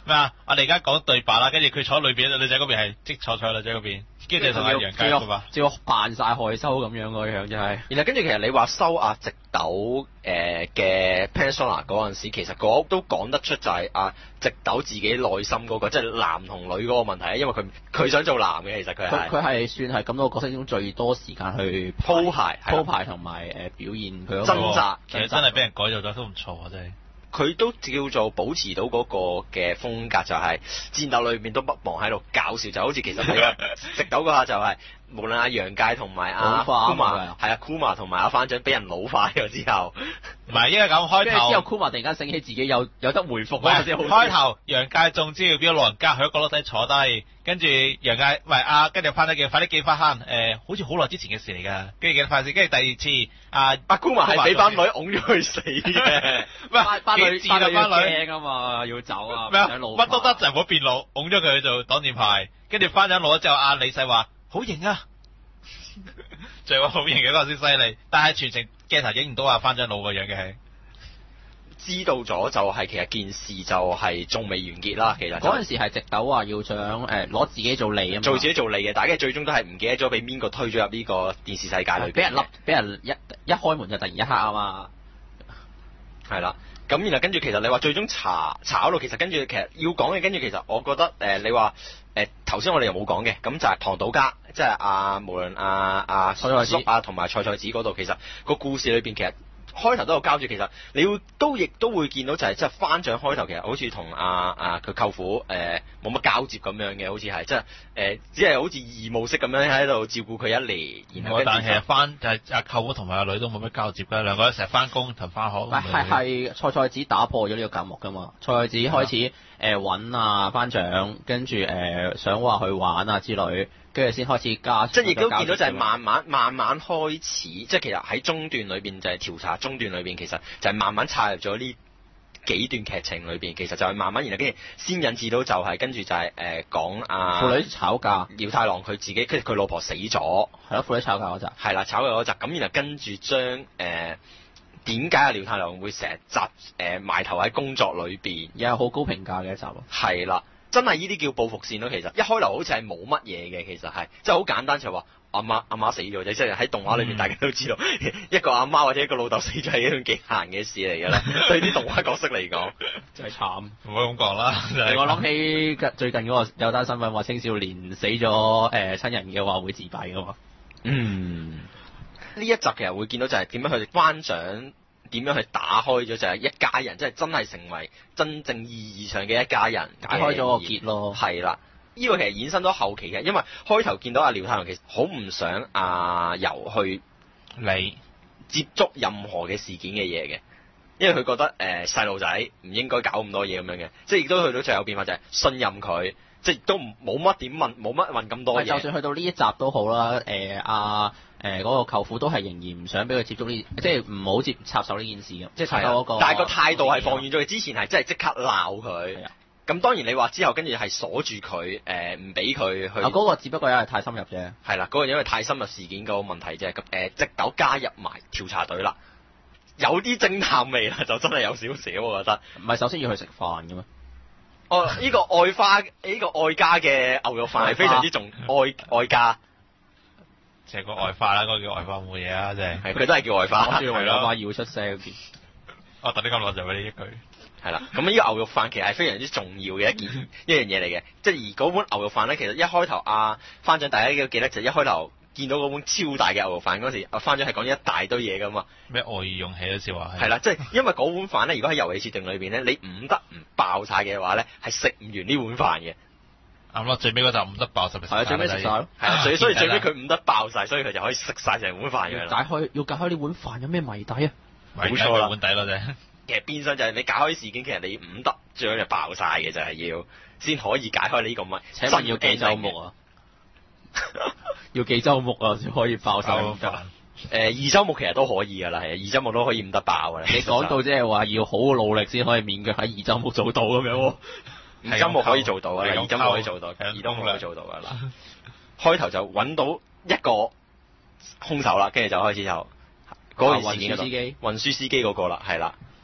咩啊？我哋而家講對白啦，跟住佢坐喺裏邊，女仔嗰邊係即坐坐喺女仔嗰邊，跟住就同阿楊佳㗎嘛， 只要扮晒害羞咁樣個樣真係。 然後跟住其實你話收阿直豆誒嘅 Persona 嗰陣時，其實嗰都講得出就係阿直豆自己內心嗰、嗰個即係男同女嗰個問題，因為佢佢想做男嘅，其實佢係佢係算係咁多個角色中最多時間去鋪排鋪排同埋誒表現佢嗰個掙扎， 其實真係俾人改造咗都唔錯啊！真係。 佢都叫做保持到嗰個嘅風格，就係戰鬥裏面都不忘喺度搞笑，就好似其實你啊直豆嗰下就係、是、無論阿楊介同埋阿 Kuma 係啊 Kuma 同埋阿番長俾人老化咗之後， 唔係應該咁開頭之後 Kuma 突然間醒起自己有有得回復嗰陣時， 開頭楊介中招變咗老人家，喺一個角落底坐低，跟住楊介喂阿跟住番長叫快啲記翻慳誒，好似好耐之前嘅事嚟㗎，跟住記得快啲，跟住第二次阿阿 Kuma 係俾班女擁咗去死嘅， 班班女班女驚啊嘛，要走啊， 咩乜都得就唔好變老，擁咗佢去做擋箭牌，跟住番長攞咗之後，阿李世話好型啊！最話好型嘅嗰個先犀利，但係全程鏡頭影唔到阿番長老個樣嘅係。 知道咗就係其實件事就係仲未完結啦，其實嗰陣時係直豆話要想誒攞自己做利啊嘛， 做自己做利嘅，但係最終都係唔記得咗俾邊個推咗入呢個電視世界裏邊， 俾人笠，俾人一一開門就突然一黑啊嘛， 係啦。咁然後跟住其實你話最終查查到其實跟住其實要講嘅跟住其實我覺得誒、呃、你話誒頭先我哋又冇講嘅，咁就係唐島家即係阿無論阿阿叔啊同埋菜菜子嗰度，其實個故事裏邊其實開頭都有交住，其實你會都亦都會見到就係即係番長開頭其實好似同阿阿佢舅父誒冇乜交接咁樣嘅，好似係即係誒只係好似義務式咁樣喺度照顧佢一年，然後但係其實翻就係阿舅父同埋阿女都冇乜交接㗎，兩個都成日翻工同翻學。 係係菜菜子打破咗呢個隔膜㗎嘛，菜菜子開始誒揾啊番長，跟住誒想話去玩啊之類。跟住先開始加， 即係亦都見到就係慢慢慢慢開始，即係其實喺中段裏邊就係調查中段裏邊，其實就係慢慢插入咗呢幾段劇情裏邊，其實就係慢慢然後跟住先引致到就係、是、跟住就係、是、誒、呃、講啊父女吵架， 廖太郎佢自己跟住佢老婆死咗， 係咯父女吵架嗰集， 係啦炒嘅嗰集，咁然後跟住將誒點解阿廖太郎會成日集誒埋頭喺工作裏邊， 又係好高評價嘅一集咯， 係啦。真係呢啲叫報復線咯，其實一開頭好似係冇乜嘢嘅，其實係即係好簡單就係話阿媽阿媽死咗啫，即係喺動畫裏面大家都知道、嗯、一個阿媽或者一個老豆死咗係一種幾閒嘅事嚟嘅啦，對啲動畫角色嚟講真係慘， 唔好咁講啦。 令我諗起最近嗰個有單新聞話青少年死咗誒、呃、親人嘅話會自閉噶嘛。 嗯，呢一集其實會見到就係點樣去頒獎。點樣去打開咗就係一家人，即係真係成為真正意義上嘅一家人， 解開咗個結咯。 係啦，呢個其實衍生到後期嘅，因為開頭見到阿廖太郎其實好唔想阿由去嚟接觸任何嘅事件嘅嘢嘅，因為佢覺得誒細路仔唔應該搞咁多嘢咁樣嘅，即係亦都去到最後變化就係信任佢，即係都冇乜點問，冇乜問咁多嘢。 就算去到呢一集都好啦，誒阿。誒嗰、呃那個舅父都係仍然唔想俾佢接觸呢，即係唔好接插手呢件事嘅，即係插手嗰個。 但係個態度係放軟咗嘅，之前係真係即刻鬧佢。咁當然你話之後跟住係鎖住佢，誒唔俾佢去。啊， 嗰、那個只不過因為太深入啫。 係啦，嗰、那個因為太深入事件嗰個問題啫。咁誒，直豆加入埋調查隊啦，有啲偵探味啦，就真係有少少，我覺得。唔係首先要去食飯嘅咩？ 哦，呢、這個愛花，呢、這個愛家嘅牛肉飯係非常之重愛愛家。 成個外花啦，嗰、那個叫外花冇嘢啊，真係。 係佢都係叫外花。 係咯。話要出聲嗰我特登咁攞就俾你一句。 係啦，咁呢個牛肉飯其實係非常之重要嘅一件一樣嘢嚟嘅，即係而嗰碗牛肉飯咧，其實一開頭啊番長大家都記得就一開頭見到嗰碗超大嘅牛肉飯嗰時，阿番長係講一大堆嘢噶嘛。 咩愛意勇氣嗰時話係。 係啦，即係因為嗰碗飯咧，如果喺遊戲設定裏邊咧，你唔得唔爆晒嘅話咧，係食唔完呢碗飯嘅。 啱咯，最尾嗰集唔得爆，係咪？ 係啊，最尾食晒咯。 係啊，所以所以最尾佢唔得爆晒，所以佢就可以食晒成碗飯嘅啦。 解開要解開呢碗飯有咩謎底啊？ 冇錯啦， 碗底咯啫。 其實變相就係你解開事件，其實你唔得將就爆晒嘅就係要先可以解開呢個謎。 請問要幾週目啊？要幾週目啊先可以爆晒碗飯？誒、 呃，二週目其實都可以噶啦，係二週目都可以唔得爆噶啦。 你講到即係話要好努力先可以勉強喺二週目做到咁樣。 二週目可以做到噶啦，二週目可以做到，二週目可以做到噶啦。開頭就揾到一個兇手啦，跟住就開始就嗰、那個事件嗰度運輸司機嗰個啦，係啦。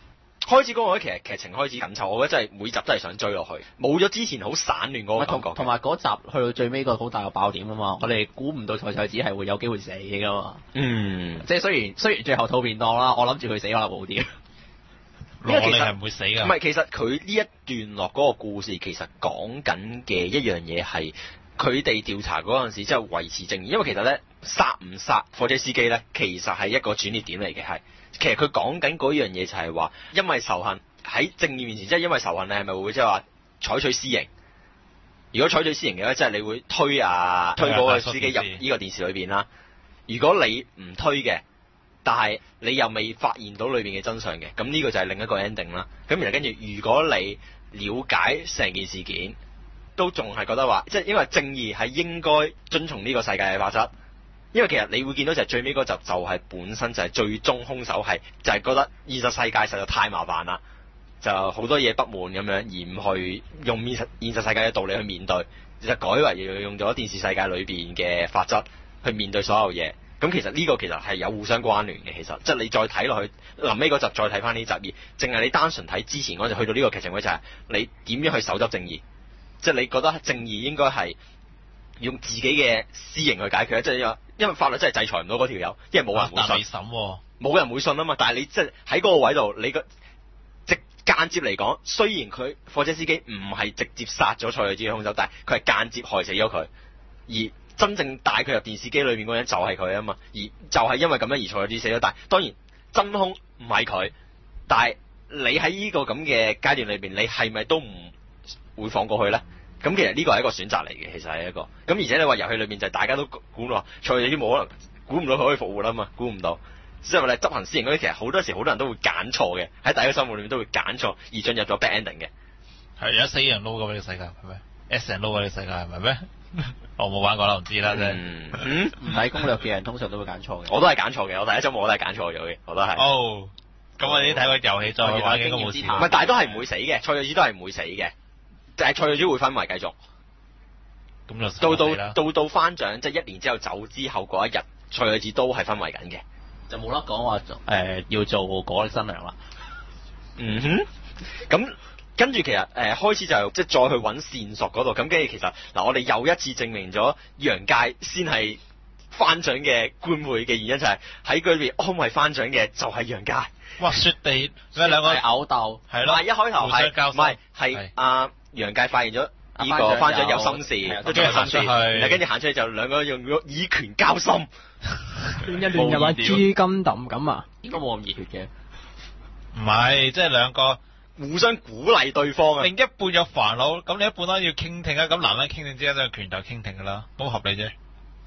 開始嗰個其實劇情開始緊湊，我覺得真係每集真係想追落去，冇咗之前好散亂嗰個感覺。 同埋嗰集去到最尾個好大個爆點啊嘛，我哋估唔到菜菜子係會有機會死㗎嘛。 嗯， 即係雖然雖然最後套便當啦，我諗住佢死可能好啲。 因為其實係唔會死㗎。 唔係，其實佢呢一段落嗰個故事其實講緊嘅一樣嘢係佢哋調查嗰陣時，即係維持正義。因為其實咧殺唔殺貨車司機咧，其實係一個轉捩點嚟嘅，係其實佢講緊嗰樣嘢就係話，因為仇恨喺正義面前，即係因為仇恨，你係咪會即係話採取私刑？如果採取私刑嘅咧，即係你會推啊推嗰個司機入呢個電視裏邊啦。如果你唔推嘅，但係你又未發現到裏邊嘅真相嘅，咁呢個就係另一個 ending 啦。咁然後跟住，如果你了解成件事件，都仲係覺得話，即係因為正義係應該遵從呢個世界嘅法則。因為其實你會見到就係最尾嗰集就係本身就係最終兇手係就係覺得現實世界實在太麻煩啦，就好多嘢不滿咁樣，而唔去用現實現實世界嘅道理去面對，就改為用咗電視世界裏邊嘅法則去面對所有嘢。咁其實呢個其實係有互相關聯嘅，其實即係你再睇落去臨尾嗰集再睇翻呢集，而淨係你單純睇之前嗰陣去到呢個劇情位就係你點樣去守執正義，即係你覺得正義應該係用自己嘅私刑去解決，即係因為法律真係制裁唔到嗰條友，因為冇人會信，冇人會信啊嘛。但係你即係喺嗰個位度，你個直間接嚟講，雖然佢貨車司機唔係直接殺咗蔡瑞芝嘅兇手，但係佢係間接害死咗佢，而真正帶佢入電視機裏面嗰個人就係佢啊嘛，而就係因為咁樣而蔡瑞芝死咗。但係當然真兇唔係佢，但係你喺呢個咁嘅階段裏邊，你係咪都唔會放過去咧？咁其實呢個係一個選擇嚟嘅，其實係一個。咁而且你話遊戲裏面就係大家都估到蔡瑞芝冇可能估唔到佢可以復活啦嘛，估唔到。即係話你執行私刑嗰啲，其實好多時好多人都會揀錯嘅，喺第一個生活裏面都會揀錯而進入咗 bad ending 嘅。 係有死人撈嘅呢個世界係咪 ？S 人撈嘅呢個世界係咪咩？我冇玩過啦，唔知啦啫。 嗯，唔睇攻略嘅人通常都會揀錯嘅。 我都係揀錯嘅，我第一周我都係揀錯咗嘅，我都係。 哦，咁我哋睇個遊戲再玩嘅都冇事。唔係，但係都係唔會死嘅，蔡瑞芝都係唔會死嘅，就係蔡瑞芝會昏迷繼續。 咁就到到到到翻獎，即係一年之後走之後嗰一日，蔡瑞芝都係昏迷緊嘅， 就冇得講話誒要做果力新娘啦。 嗯哼，咁。跟住其實誒、呃、開始就即係再去揾線索嗰度，咁跟住其實嗱，我哋又一次證明咗楊介先係翻獎嘅官會嘅原因，就係喺佢裏邊安慰翻獎嘅就係楊介。 哇！雪地咩兩個毆鬥係咯， 一開頭係唔係係阿楊介發現咗呢個翻獎有心事，都仲有心事，然後跟住行出去就兩個用咗以拳交心， 亂一亂又話豬金揼咁啊， 應該冇咁熱血嘅。 唔係，即係兩個。 互相鼓勵對方啊！ 另一半有煩惱，咁你一半都要傾聽啊！咁男人傾聽之間都係拳頭傾聽噶啦，好合理啫。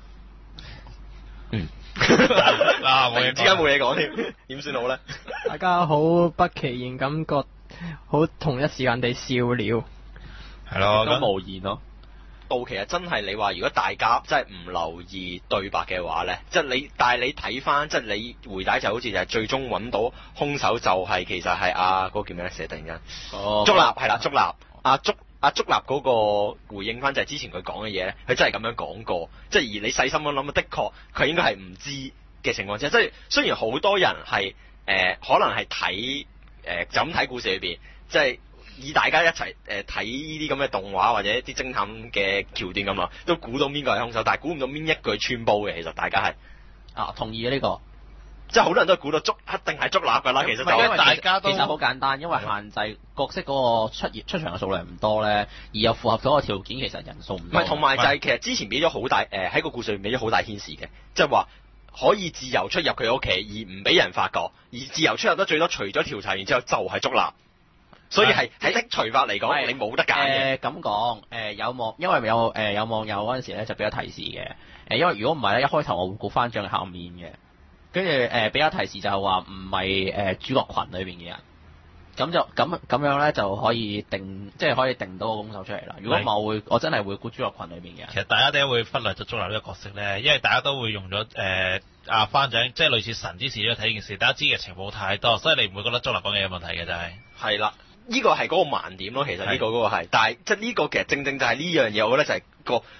嗯。 啊！ 突然之間冇嘢講添，點算好咧？ 大家好不其然感覺，好同一時間地笑了。 係咯， 都無言咯。 到其實真係你話，如果大家真係唔留意對白嘅話咧，即係你，但係你睇翻，即係你回帶就好似就係最終揾到兇手就係其實係阿嗰個叫咩咧？寫突然間， 哦， 竹立係啦，竹立阿竹阿竹立嗰個回應翻就係之前佢講嘅嘢咧，佢真係咁樣講過，即係而你細心咁諗，的確佢應該係唔知嘅情況之下，即係雖然好多人係誒、呃、可能係睇誒就咁睇故事裏邊，即係。以大家一齊誒睇呢啲咁嘅動畫或者啲偵探嘅橋段咁咯，都估到邊個係兇手，但係估唔到邊一句穿煲嘅，其實大家係啊同意嘅呢、這個， 即係好多人都估到捉一定係捉拿㗎啦，其實就因為大家都其實好簡單，因為限制角色嗰個出現出場嘅數量唔多咧，而又符合咗個條件，其實人數唔多。 唔係，同埋就係其實之前俾咗好大誒喺、呃、個故事裏面俾咗好大顯示嘅，即係話可以自由出入佢屋企而唔俾人發覺，而自由出入得最多除咗調查完之後就係捉拿。所以係喺剔除法嚟講，你冇得揀嘅。誒咁講，誒、呃、有網，因為有誒、呃、有網友嗰陣時咧就俾咗提示嘅。誒、呃、因為如果唔係咧，一開頭我會估翻張後面嘅，跟住誒俾咗提示就係話唔係誒主角群裏邊嘅人，咁就咁咁樣咧就可以定，即係可以定到個兇手出嚟啦。如果唔係，我會我真係會估主角群裏邊嘅人。 其實大家點解會忽略咗竹立呢個角色咧？因為大家都會用咗誒阿番長，即係類似神之視咗睇呢件事，大家知嘅情報太多，所以你唔會覺得竹立講嘢有問題嘅，就係係啦。呢個係嗰個盲點咯，其實呢個嗰個係，但係即係呢個其實正正就係呢樣嘢，我覺得就係個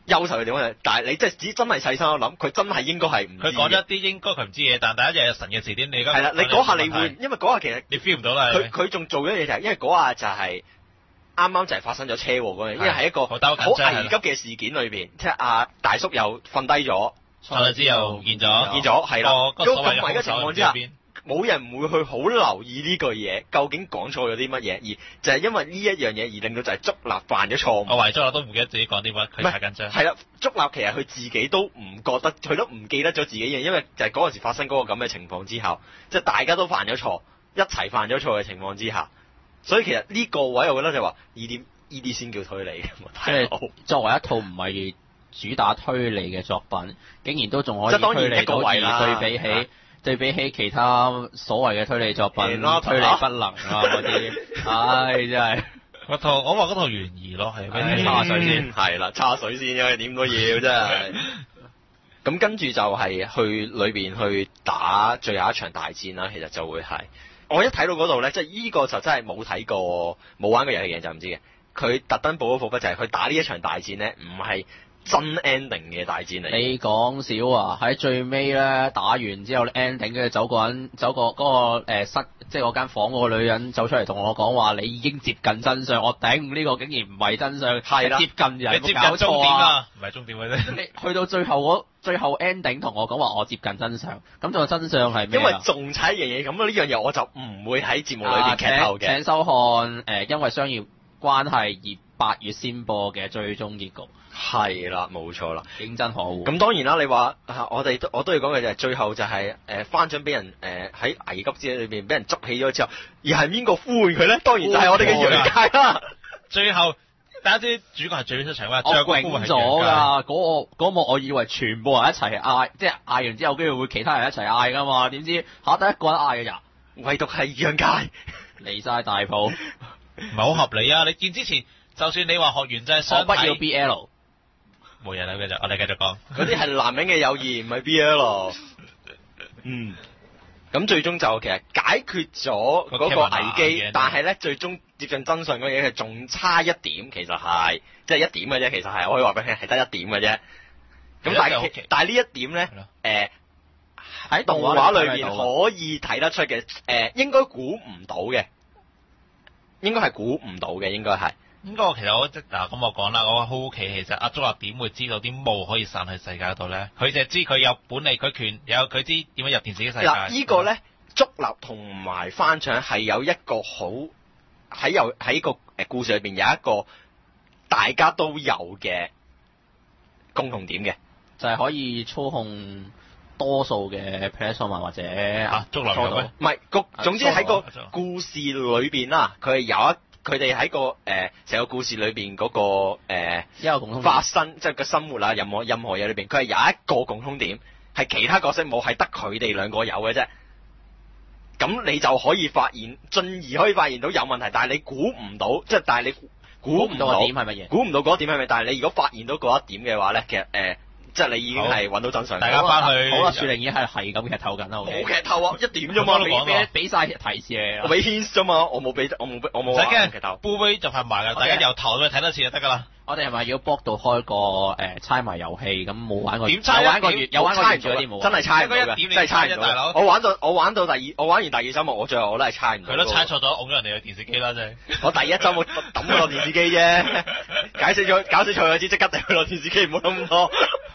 優秀嘅地方，但係你即係只真係細心一諗，佢真係應該係唔知。 佢講咗一啲應該佢唔知嘢，但第一日有神嘅字典，你而家係啦，你嗰下你會，因為嗰下其實你 feel 唔到啦。 佢佢仲做咗嘢就係，因為嗰下就係啱啱就係發生咗車禍嗰樣，因為係一個好危急嘅事件裏邊，即係阿大叔又瞓低咗， 錯咗之後唔見咗， 見咗係啦。咁咁危嘅情況之下， 邊冇人唔會去好留意呢句嘢，究竟講錯咗啲乜嘢，而就係因為呢一樣嘢而令到就係竹立犯咗錯誤。 我懷疑竹立都唔記得自己講啲乜，佢太緊張。 係啦，竹立其實佢自己都唔覺得，佢都唔記得咗自己嘢，因為就係嗰陣時發生嗰個咁嘅情況之後，即係大家都犯咗錯，一齊犯咗錯嘅情況之下，所以其實呢個位我覺得就話呢啲呢啲先叫推理。 即係作為一套唔係主打推理嘅作品，竟然都仲可以推理到，而對比起。對比起其他所謂嘅推理作品，推理不能啊嗰啲，唉真係嗰套我話嗰套懸疑咯，係俾叉水先， 係啦，叉水先，因為點都要真係。咁跟住就係去裏邊去打最後一場大戰啦，其實就會係我一睇到嗰度咧，即係呢個就真係冇睇過冇玩過遊戲嘅人就唔知嘅。佢特登補咗伏筆就係佢打呢一場大戰咧，唔係真 ending 嘅大戰嚟。 你講少啊！喺最尾咧打完之後 ending，跟住走個人走個嗰、嗰個誒室，即係嗰間房嗰個女人走出嚟同我講話，你已經接近真相。我頂，呢、呢個竟然唔係真相，係啦，接近人， 你接近終點啊？唔係終點嘅啫。 你去到最後嗰最後 ending 同我講話，我接近真相。咁就真相係咩？ 因為仲差一樣嘢，咁呢樣嘢我就唔會喺節目裏邊劇透嘅、啊。請收看誒、 呃，因為商業關係而八月先播嘅最終結局。 係啦，冇錯啦， 認真可惡。 咁當然啦，你話啊，我哋我都要講嘅就係最後就係誒翻獎俾人誒喺、呃、危急之裏邊俾人捉起咗之後，而係邊個呼喚佢咧？當然就係我哋嘅楊介啦。 最後大家知主角係最尾出場咩？ 我勁咗㗎，嗰、嗰個嗰幕我以為全部人一齊嗌，即係嗌完之後跟住會其他人一齊嗌㗎嘛？點知下得一個人嗌嘅人， 唯獨係楊介離晒大譜， 唔係好合理啊！你見之前就算你話學完就係相睇， 我不要 B L。 冇嘢啦，繼續，我哋繼續講。 嗰啲係男人嘅友誼，唔係 B L。嗯，咁最終就其實解決咗嗰個危機，但係咧最終接近真相嗰嘢係仲差一點，其實係即係一點嘅啫。其實係我可以話俾你聽，係得一點嘅啫。咁但係但係呢一點咧，誒喺、呃、動畫裏邊可以睇得出嘅，誒、呃、應該估唔到嘅，應該係估唔到嘅，應該係。 應該其實我即嗱咁我講啦，我好奇其實阿竹立點會知道啲霧可以散去世界度咧？佢就知佢有本領，佢權有佢知點樣入電視嘅世界。嗱， 呢個咧，竹立同埋番長係有一個好喺有喺個誒故事裏邊有一個大家都有嘅共同點嘅， 就係可以操控多數嘅 plasma 或者啊竹立嘅唔係個總之喺個故事裏邊啦，佢係有一。佢哋喺個誒成、呃、個故事裏邊嗰、那個誒、呃、 一個共通點發生，即係個生活啊，任何任何嘢裏邊，佢係有一個共通點，係其他角色冇，係得佢哋兩個有嘅啫。咁你就可以發現，進而可以發現到有問題，但係你估唔到，即係但係你估唔到個點係乜嘢？ 估唔到嗰點係咪？但係你如果發現到嗰一點嘅話咧，其實誒。呃即係你已經係揾到真相。 大家翻去好啦，樹玲已經係係咁劇透緊啦。 冇劇透啊，一點啫嘛， 你俾俾曬提示你。 我俾 hint 啫嘛，我冇俾，我冇，我冇話劇透。 杯杯就拍埋㗎，大家由頭到尾睇多次就得㗎啦。 我哋係咪要搏到開個誒猜謎遊戲？咁冇玩過。 點猜？ 有玩過月，有玩過月嗰啲冇。 真係猜唔到嘅，真係猜唔到。大佬，我玩到我玩到第二，我玩完第二週幕，我最後我都係猜唔到。 佢都猜錯咗，擁咗人哋嘅電視機啦，真係。 我第一週幕抌咗落電視機啫，解釋咗搞死錯咗知，即刻掉佢落電視機，唔好諗咁多。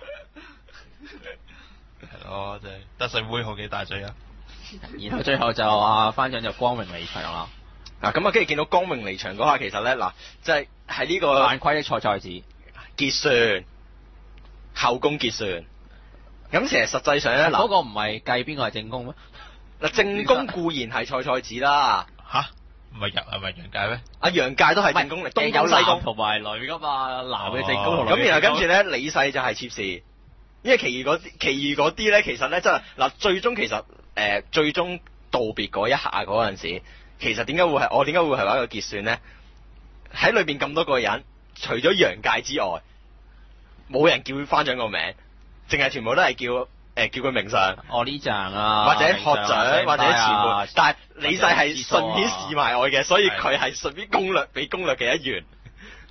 哦，真係得罪妹好幾大罪啊！ 然後最後就啊，番長就光榮離場啦。 嗱咁啊，跟住見到光榮離場嗰下，其實咧嗱，即係喺呢個犯規的菜菜子結算後宮結算。咁其實實際上咧，嗱嗰個唔係計邊個係正宮咩？ 嗱正宮固然係菜菜子啦， 吓唔係楊係咪楊介咩？ 阿楊介都係正宮嚟，東宮西宮同埋女噶嘛，男嘅正宮同女。 咁然後跟住咧，李世就係妾侍。因為其餘嗰啲，其餘嗰啲咧，其實咧真係嗱，最終其實誒、呃，最終道別嗰一下嗰陣時，其實點解會係我點解會係話一個結算咧？喺裏邊咁多個人，除咗楊介之外，冇人叫佢番長個名，淨係全部都係叫誒、呃、叫佢名上。 哦呢站啊， 或者學長、啊、或者前輩，啊、但係李世係順便示埋外嘅，所以佢係順便攻略俾攻略嘅一員。 唔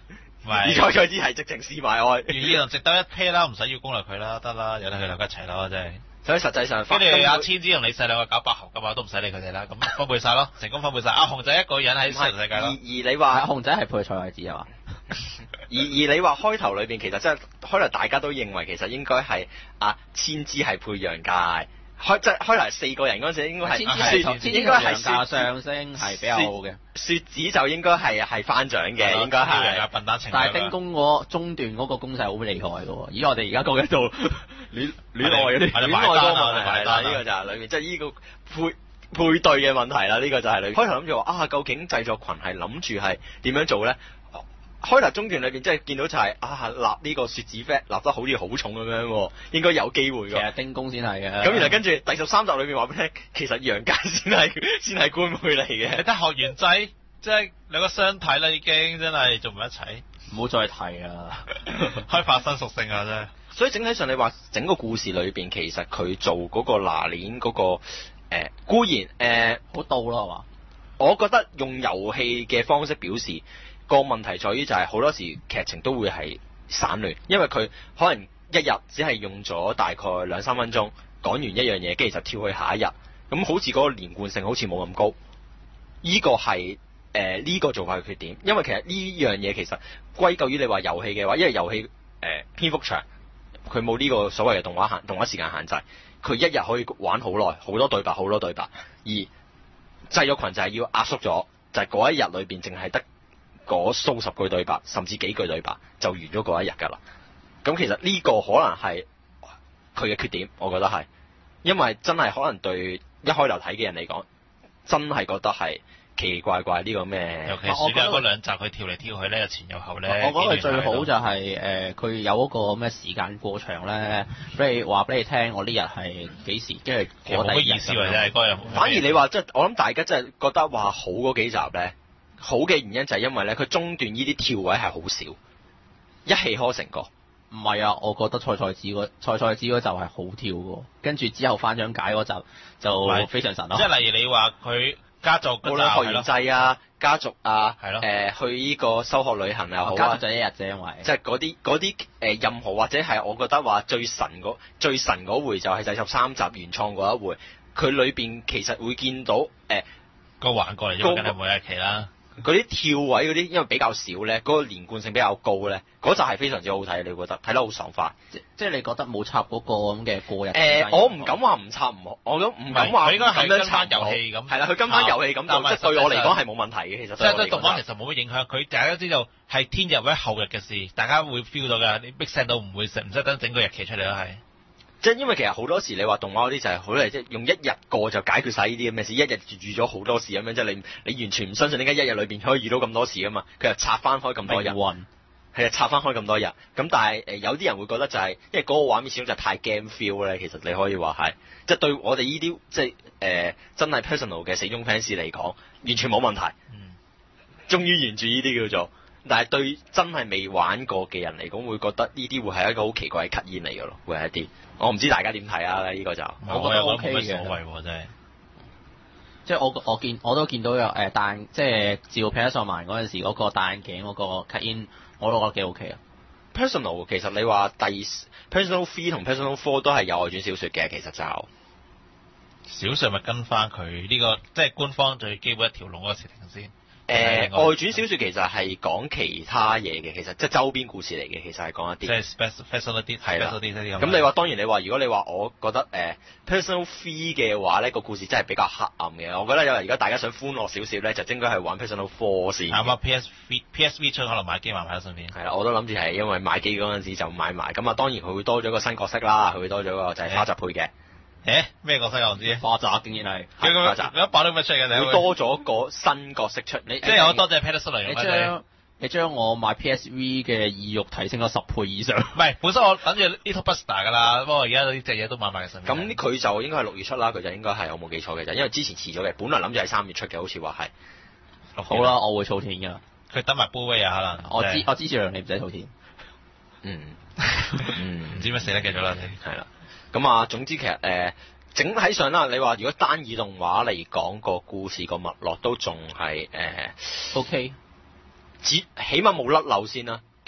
而蔡蔡之係直情示埋愛。 袁以同值得一 pair 啦，唔使要攻略佢啦，得啦，由得佢兩個一齊咯，真係。 所以實際上， 跟住阿千之同李世兩個搞八號㗎嘛，都唔使理佢哋啦，咁分配晒咯，成功分配晒。阿熊仔一個人喺世界咯。 而而你話阿熊仔係配蔡慧智係嘛？ 而而你話開頭裏邊其實真係開頭大家都認為其實應該係阿千之係配楊介。開即係開嚟四個人嗰陣時，應該係雪，應該係雪上升係比較好嘅。 雪子就應該係係翻獎嘅，應該係。 笨蛋情。 但係丁公嗰中段嗰個攻勢好厲害嘅喎，咦？我哋而家講緊度戀戀愛嗰啲戀愛嗰個問題係啦，呢個就係裏面即係呢個配配對嘅問題啦。呢個就係裏面。開頭諗住話啊，究竟製作群係諗住係點樣做咧？開頭中段裏邊即係見到就係、是、啊立呢個雪子 flag 立得好似好重咁樣喎，應該有機會㗎。 其實丁公先係嘅。 咁原來跟住第十三集裏面話俾你聽，其實楊介先係先係官配嚟嘅。 你得學完仔，即係兩個相睇啦，已經真係做唔一齊。 唔好再提啊！ 開發新屬性啊，真係。 所以整體上你話整個故事裏邊，其實佢做嗰個拿鏈嗰、那個、呃、固然誒好到咯係嘛？ 我覺得用遊戲嘅方式表示。個問題在於就係好多時劇情都會係散亂，因為佢可能一日只係用咗大概兩三分鐘講完一樣嘢，跟住就跳去下一日，咁好似嗰個連貫性好似冇咁高。呢個係誒呢個做法嘅缺點，因為其實呢樣嘢其實歸咎於你話遊戲嘅話，因為遊戲誒篇幅長，佢冇呢個所謂嘅動畫限動畫時間限制，佢一日可以玩好耐，好多對白，好多對白，而製作群就係要壓縮咗，就係、是、嗰一日裏邊淨係得嗰數十句對白，甚至幾句對白就完咗嗰一日㗎啦。咁其實呢個可能係佢嘅缺點，我覺得係，因為真係可能對一開頭睇嘅人嚟講，真係覺得係奇奇怪怪呢個咩？ 尤其暑假嗰兩集佢跳嚟跳去咧，又前又後咧。 我覺得佢最好就係、是、誒，佢、呃、有嗰個咩時間過長咧，俾你話俾你聽，我呢日係幾時，跟住冇乜意思喎，真係嗰日。 反而你話即係我諗大家真係覺得話好嗰幾集咧。好嘅原因就係因為咧，佢中段呢啲跳位係好少，一氣呵成個。 唔係啊，我覺得蔡蔡子嗰蔡蔡子嗰集係好跳嘅，跟住之後翻張解嗰集就非常神咯。 即係例如你話佢家族嗰集學園祭啊、家族啊， 係咯， 誒去呢個修學旅行又好啊， 家族就一日啫，因為即係嗰啲嗰啲誒任何或者係我覺得話最神嗰最神嗰回就係第十三集原創嗰一回，佢裏邊其實會見到誒個環過嚟咗，梗係每一期啦。 嗰啲跳位嗰啲，因為比較少咧，嗰、那個連貫性比較高咧，嗰集係非常之好睇，你會覺得睇得好爽快。 即即係你覺得冇插嗰個咁嘅過日？誒、 呃，我唔敢話唔插唔好，我都唔敢話。 佢應該係跟翻遊戲咁。 係啦，佢跟翻遊戲咁，即係對我嚟講係冇問題嘅。其實即係對動畫其實冇乜影響。佢大家都知道係天日或者後日嘅事，大家會 feel 到㗎。你逼 set 到唔會食，唔使等整個日期出嚟咯，係。 即係因為其實好多時你話動畫嗰啲就係好嚟，即係用一日過就解決晒呢啲咁嘅事，一日預咗好多事咁樣，即係你你完全唔相信點解一日裏邊可以遇到咁多事噶嘛？佢又拆翻開咁多日，係啊，拆翻開咁多日。咁但係誒有啲人會覺得就係、是，因為嗰個畫面始終就係太 game feel 咧。其實你可以話係，即係對我哋呢啲即係誒、呃、真係 personal 嘅死忠 fans 嚟講，完全冇問題。嗯，終於沿住呢啲叫做，但係對真係未玩過嘅人嚟講，會覺得呢啲會係一個好奇怪嘅 cut in 嚟㗎咯，會係一啲。我唔知大家點睇啊？呢、這個就我覺得 OK 嘅，冇乜所謂喎，真係。 即係我我見我都見到有誒戴、呃、即係照 Personal 嗰陣時嗰個戴眼鏡嗰個 cut in，我都覺得幾 OK 啊。 Personal 其實你話第 Personal Three 同 Personal Four 都係有外傳小説嘅，其實就小説咪跟翻佢呢個即係官方最基本一條龍嗰個設定先。 誒、呃、外傳小説其實係講其他嘢嘅，其實即係周邊故事嚟嘅，其實係講一啲即係 special 啲係啦。 咁你話當然你話如果你話我覺得誒、呃、Personal Three 嘅話咧，個故事真係比較黑暗嘅。我覺得有如果大家想歡樂少少咧，就應該係玩 Personal Four 先。 啱啊 ！P S V P S V 出可能買機買埋喺順便。 係啦，我都諗住係因為買機嗰陣時就買埋。咁啊，當然佢會多咗個新角色啦，佢會多咗個就係花澤配嘅。 誒咩角色啊？我唔知。 花澤竟然係花澤， 一把都乜出嘅？你會多咗個新角色出，你即係我多謝 Peter 嚟。 你將你將我買 P S V 嘅意欲提升咗十倍以上。 唔係，本身我等住呢套 Buster 㗎啦，不過而家呢隻嘢都買埋嘅順便。 咁佢就應該係六月出啦，佢就應該係我冇記錯嘅就，因為之前遲咗嘅，本來諗住係三月出嘅，好似話係。 好啦，我會儲錢㗎。 佢等埋 Blu-ray 啊，可能。 我知我支持你唔使儲錢。 嗯嗯， 唔知乜死得記咗啦，你係啦。咁啊，總之其實誒。呃整體上啦，你話如果單以動畫嚟講個故事個脈絡都仲係誒 OK， 只起碼冇甩漏先啦。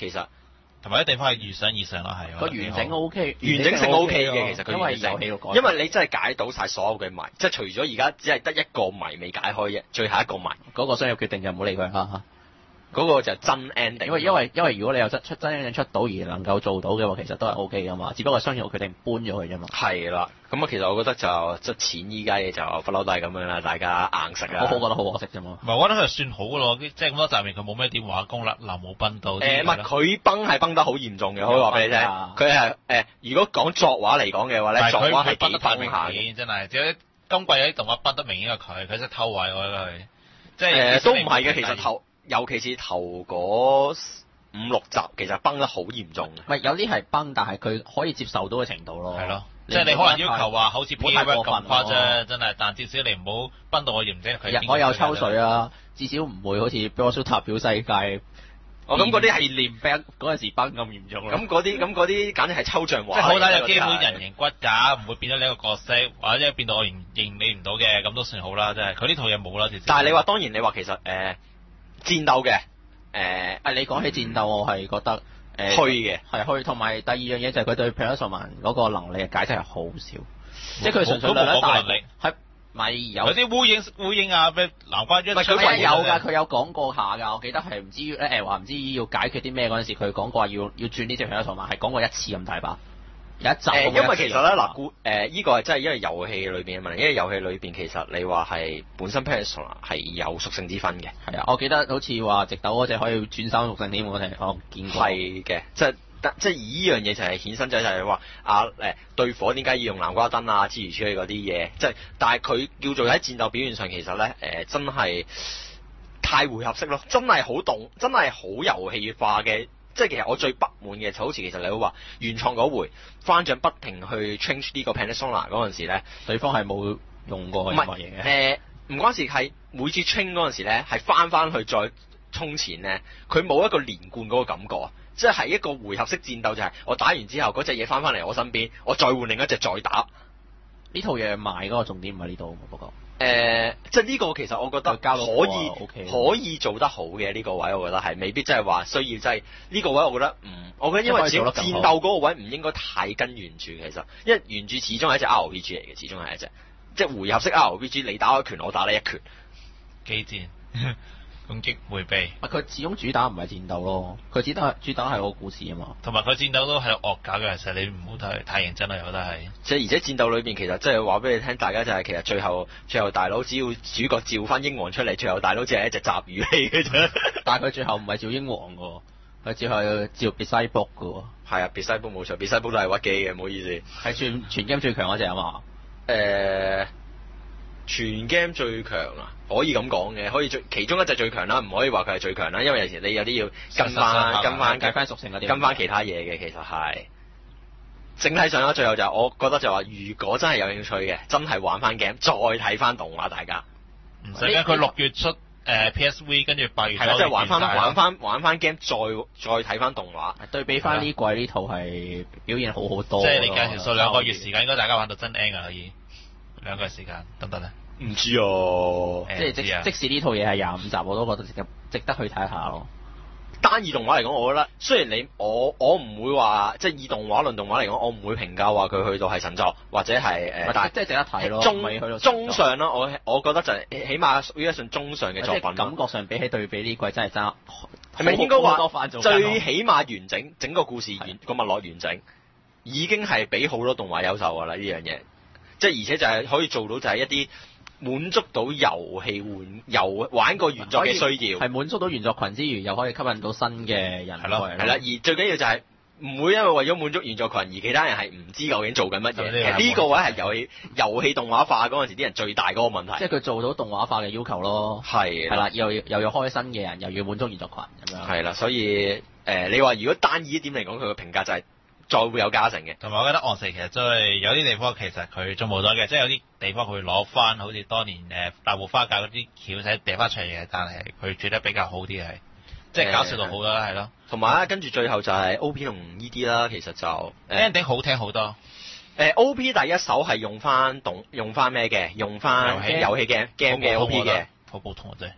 其實。 同埋啲地方係如想以上咯，係個完整 O K， 完整性 O K 嘅，其實佢因為完整遊戲個因為你真係解到晒所有嘅謎，即係除咗而家只係得一個謎未解開啫，最後一個謎嗰個商業決定就唔好理佢啦。 嗰個就係真 ending。 因為因為因為如果你有真出真 ending 出到而能夠做到嘅話，其實都係 O K 噶嘛，只不過商業決定搬咗佢啫嘛。 係啦，咁啊其實我覺得就即係錢依家嘢就不嬲都係咁樣啦，大家硬食啊。 我好覺得好可惜啫嘛。 唔係，我覺得佢算好噶咯，即係咁多集入面佢冇咩點畫功啦，流冇崩到。 誒唔係佢崩係崩得好嚴重嘅，可以話俾你聽。佢係誒如果講作畫嚟講嘅話咧，作畫係幾崩下嘅。 真係，只有今季有啲動畫崩得明顯過佢，佢識偷位我覺得佢。即係誒都唔係嘅，其實頭。尤其是頭嗰五六集，其實崩得好嚴重嘅。 唔係有啲係崩，但係佢可以接受到嘅程度咯。 係咯，即係你可能要求話好似 P V 咁誇張，真係，但至少你唔好崩到我認唔清佢。 我有抽水啊，至少唔會好似 Boss 塔表世界。 哦，咁嗰啲係練崩嗰陣時崩咁嚴重咯。 咁嗰啲咁嗰啲簡直係抽象畫。 即係好睇就基本人形骨架，唔會變咗你一個角色，或者變到我認認你唔到嘅，咁都算好啦，真係。佢呢套嘢冇啦，至少。 但係你話當然，你話其實誒。呃戰鬥嘅，誒、呃， 啊你講起戰鬥，我係覺得誒虛嘅， 係虛，同埋第二樣嘢就係佢對 Paranorman 嗰個能力嘅解釋係好少，即係佢純粹兩兩大力，係咪有？ 有啲烏蠅烏蠅啊，咩南瓜一唔係佢有㗎，佢有講過下㗎，我記得係唔知誒話唔知要解決啲咩嗰陣時，佢講過話要要轉呢隻 Paranorman 係講過一次咁大把。有一集誒，因為其實咧嗱，故誒依個係真係因為遊戲裏邊嘅問題，因為遊戲裏邊其實你話係本身 Persona 係有屬性之分嘅。 係啊，我記得好似話直斗嗰隻可以轉三屬性添，我哋我見過。 係嘅，即係即係以呢樣嘢就係衍生咗就係話啊誒對火點解要用南瓜燈啊諸如此類嗰啲嘢，即係但係佢叫做喺戰鬥表現上其實咧誒、呃、真係太回合式咯，真係好動，真係好遊戲化嘅。即係其實我最不滿嘅就好似其實你會話原創嗰回番長不停去 change 呢個 Persona 嗰陣時咧， 對方係冇用過任何嘢嘅。 誒唔關事，係每次 change 嗰陣時咧係翻翻去再衝前咧，佢冇一個連貫嗰個感覺啊！即係一個回合式戰鬥，就係我打完之後嗰隻嘢翻翻嚟我身邊，我再換另一隻再打。 呢套嘢賣嗰個重點唔係呢度，不過。 誒、呃，即係呢個其實我覺得可以、啊 OK、可以做得好嘅呢、呢個位，我覺得係未必真係話需要，即係呢個位我覺得唔，我覺得因為只戰鬥嗰個位唔應該太跟原著，其實因為原著始終係一隻 R P G 嚟嘅，始終係一隻即係回合式 R P G，你打我一拳，我打你一拳， 機戰。攻擊迴避， 佢始終主打唔係戰鬥咯，佢主打主打係個故事啊嘛。 同埋佢戰鬥都係惡搞嘅，其實你唔好太太認真啦，我覺得係。 即係而且戰鬥裏邊其實即係話俾你聽，大家就係其實最後最後大佬只要主角召翻英皇出嚟，最後大佬只係一隻雜魚嚟嘅啫。 但係佢最後唔係召英皇嘅，佢只係召別西卜嘅。 係啊，別西卜冇錯，別西卜都係屈機嘅，唔好意思。 係全全 game 最強嗰隻啊嘛。 誒、呃。全 game 最強啊，可以咁講嘅，可以最其中一隻最強啦，唔可以話佢係最強啦，因為有時你有啲要跟翻跟翻計翻屬性嗰啲， 跟翻其他嘢嘅，其實係整體上啦，最後就我覺得就話，如果真係有興趣嘅，真係玩翻 game，再睇翻動畫，大家唔使嘅，佢六月出誒、呃、P S V， 跟住八月係啦， 即係玩翻玩翻玩翻 game，再再睇翻動畫， 對比翻呢季呢套係表現好好多。 即係你計條數兩個月時間，應該大家玩到真 N 噶可以，兩個月時間得唔得咧？ 唔知啊， 即係即即使呢套嘢係廿五集，我都覺得值得值得去睇下咯。 單以動畫嚟講，我覺得雖然你我我唔會話即係以動畫論動畫嚟講，我唔會評價話佢去到係神作或者係誒、呃，但係即係值得睇咯。 中中上啦，我我覺得就係起碼屬於一項中上嘅作品。 感覺上比起對比呢季真係爭， 係咪應該話最起碼完整整個故事完個脈絡完整，已經係比好多動畫優秀㗎啦呢樣嘢。即係而且就係可以做到就係一啲。滿足到遊戲玩遊玩個原作嘅需要， 係滿足到原作群之餘，又可以吸引到新嘅人。 係咯，係啦。而最緊要就係唔會因為為咗滿足原作群，而其他人係唔知究竟做緊乜嘢。其實呢個位係遊戲遊戲動畫化嗰陣時啲人最大嗰個問題。 即係佢做到動畫化嘅要求咯。係。係啦，又又要開新嘅人，又要滿足原作群咁樣。 係啦，所以誒、呃，你話如果單以一點嚟講，佢嘅評價就係、是。再會有加成嘅， 同埋我覺得岸四其實真係有啲地方其實佢仲冇咗嘅，即係有啲地方佢會攞翻好似當年誒大戶花界嗰啲橋仔掟翻出嚟嘅，但係佢做得比較好啲係，即係搞笑到好啦，係、呃、咯。 同埋咧，跟住最後就係 O P 同 E D 啦，其實就 ending 好聽好多。誒、 呃、O P 第一首係用翻動用翻咩嘅？用翻遊戲 game game 嘅 O P 嘅， 好普通嘅啫。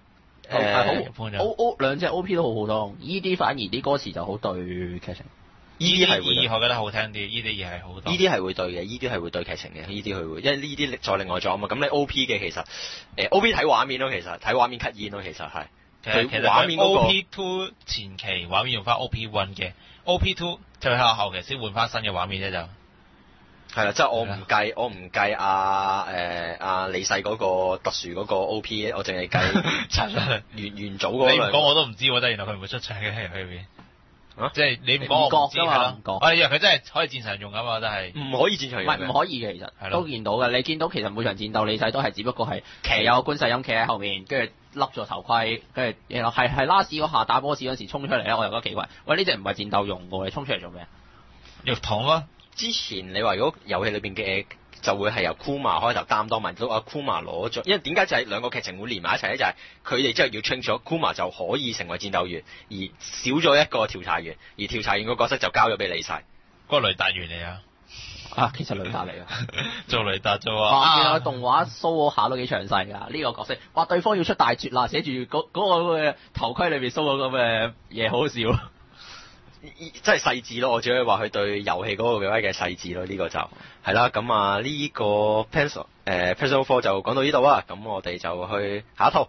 誒好 O O 兩隻 O P 都好好多 ，E D 反而啲歌詞就好對劇情。 E D 係會二我覺得好聽啲 ，E D 二係好多。 E D 係會對嘅 ，E D 係會對劇情嘅 ，E D 佢會，因為呢啲再另外做啊嘛。咁你 O P 嘅其實誒、呃、O P 睇畫面咯，其實睇畫面 cut 煙咯，其實係。 其實其實畫面嗰個 O P two 前期畫面用翻 O P one 嘅 ，O P two 就喺後期先換翻新嘅畫面啫就。 係啦，即係我唔計，我唔計阿誒阿李世嗰個特殊嗰個 O P， 我淨係計元元祖嗰個。 你唔講我都唔知喎，真係原來佢唔會出場嘅喺入邊。啊！即係你唔講我唔知㗎嘛， 我以為佢真係可以戰場用㗎嘛，真係。 唔可以戰場用。 唔係唔可以嘅，其實都見到嘅。你見到其實每場戰鬥李世都係只不過係騎有個觀世音企喺後面，跟住笠咗頭盔，跟住係係 last 嗰下打 boss 嗰時衝出嚟咧，我又覺得奇怪。喂，呢隻唔係戰鬥用㗎，你衝出嚟做咩？ 肉糖咯。 之前你話如果遊戲裏邊嘅就會係由 Kuma 開頭擔當，埋到阿 Kuma 攞咗，因為點解就係兩個劇情會連埋一齊咧？就係佢哋之後要 change 咗 Kuma 就可以成為戰鬥員，而少咗一個調查員，而調查員個角色就交咗俾李世。 嗰個雷達員嚟啊！ 啊，其實雷達嚟啊， 做雷達啫喎。 啊，見到動畫 show 嗰下都幾詳細㗎，呢、這個角色話對方要出大絕啦，寫住嗰嗰個嘅頭盔裏邊 show 嗰咁嘅嘢，好好笑。 真係細緻咯，我只可以話佢對遊戲嗰個嘅細緻咯，呢、這個就係啦。咁啊，呢個 Pencil 誒 Persona four 就講到呢度啊，咁我哋就去下一套。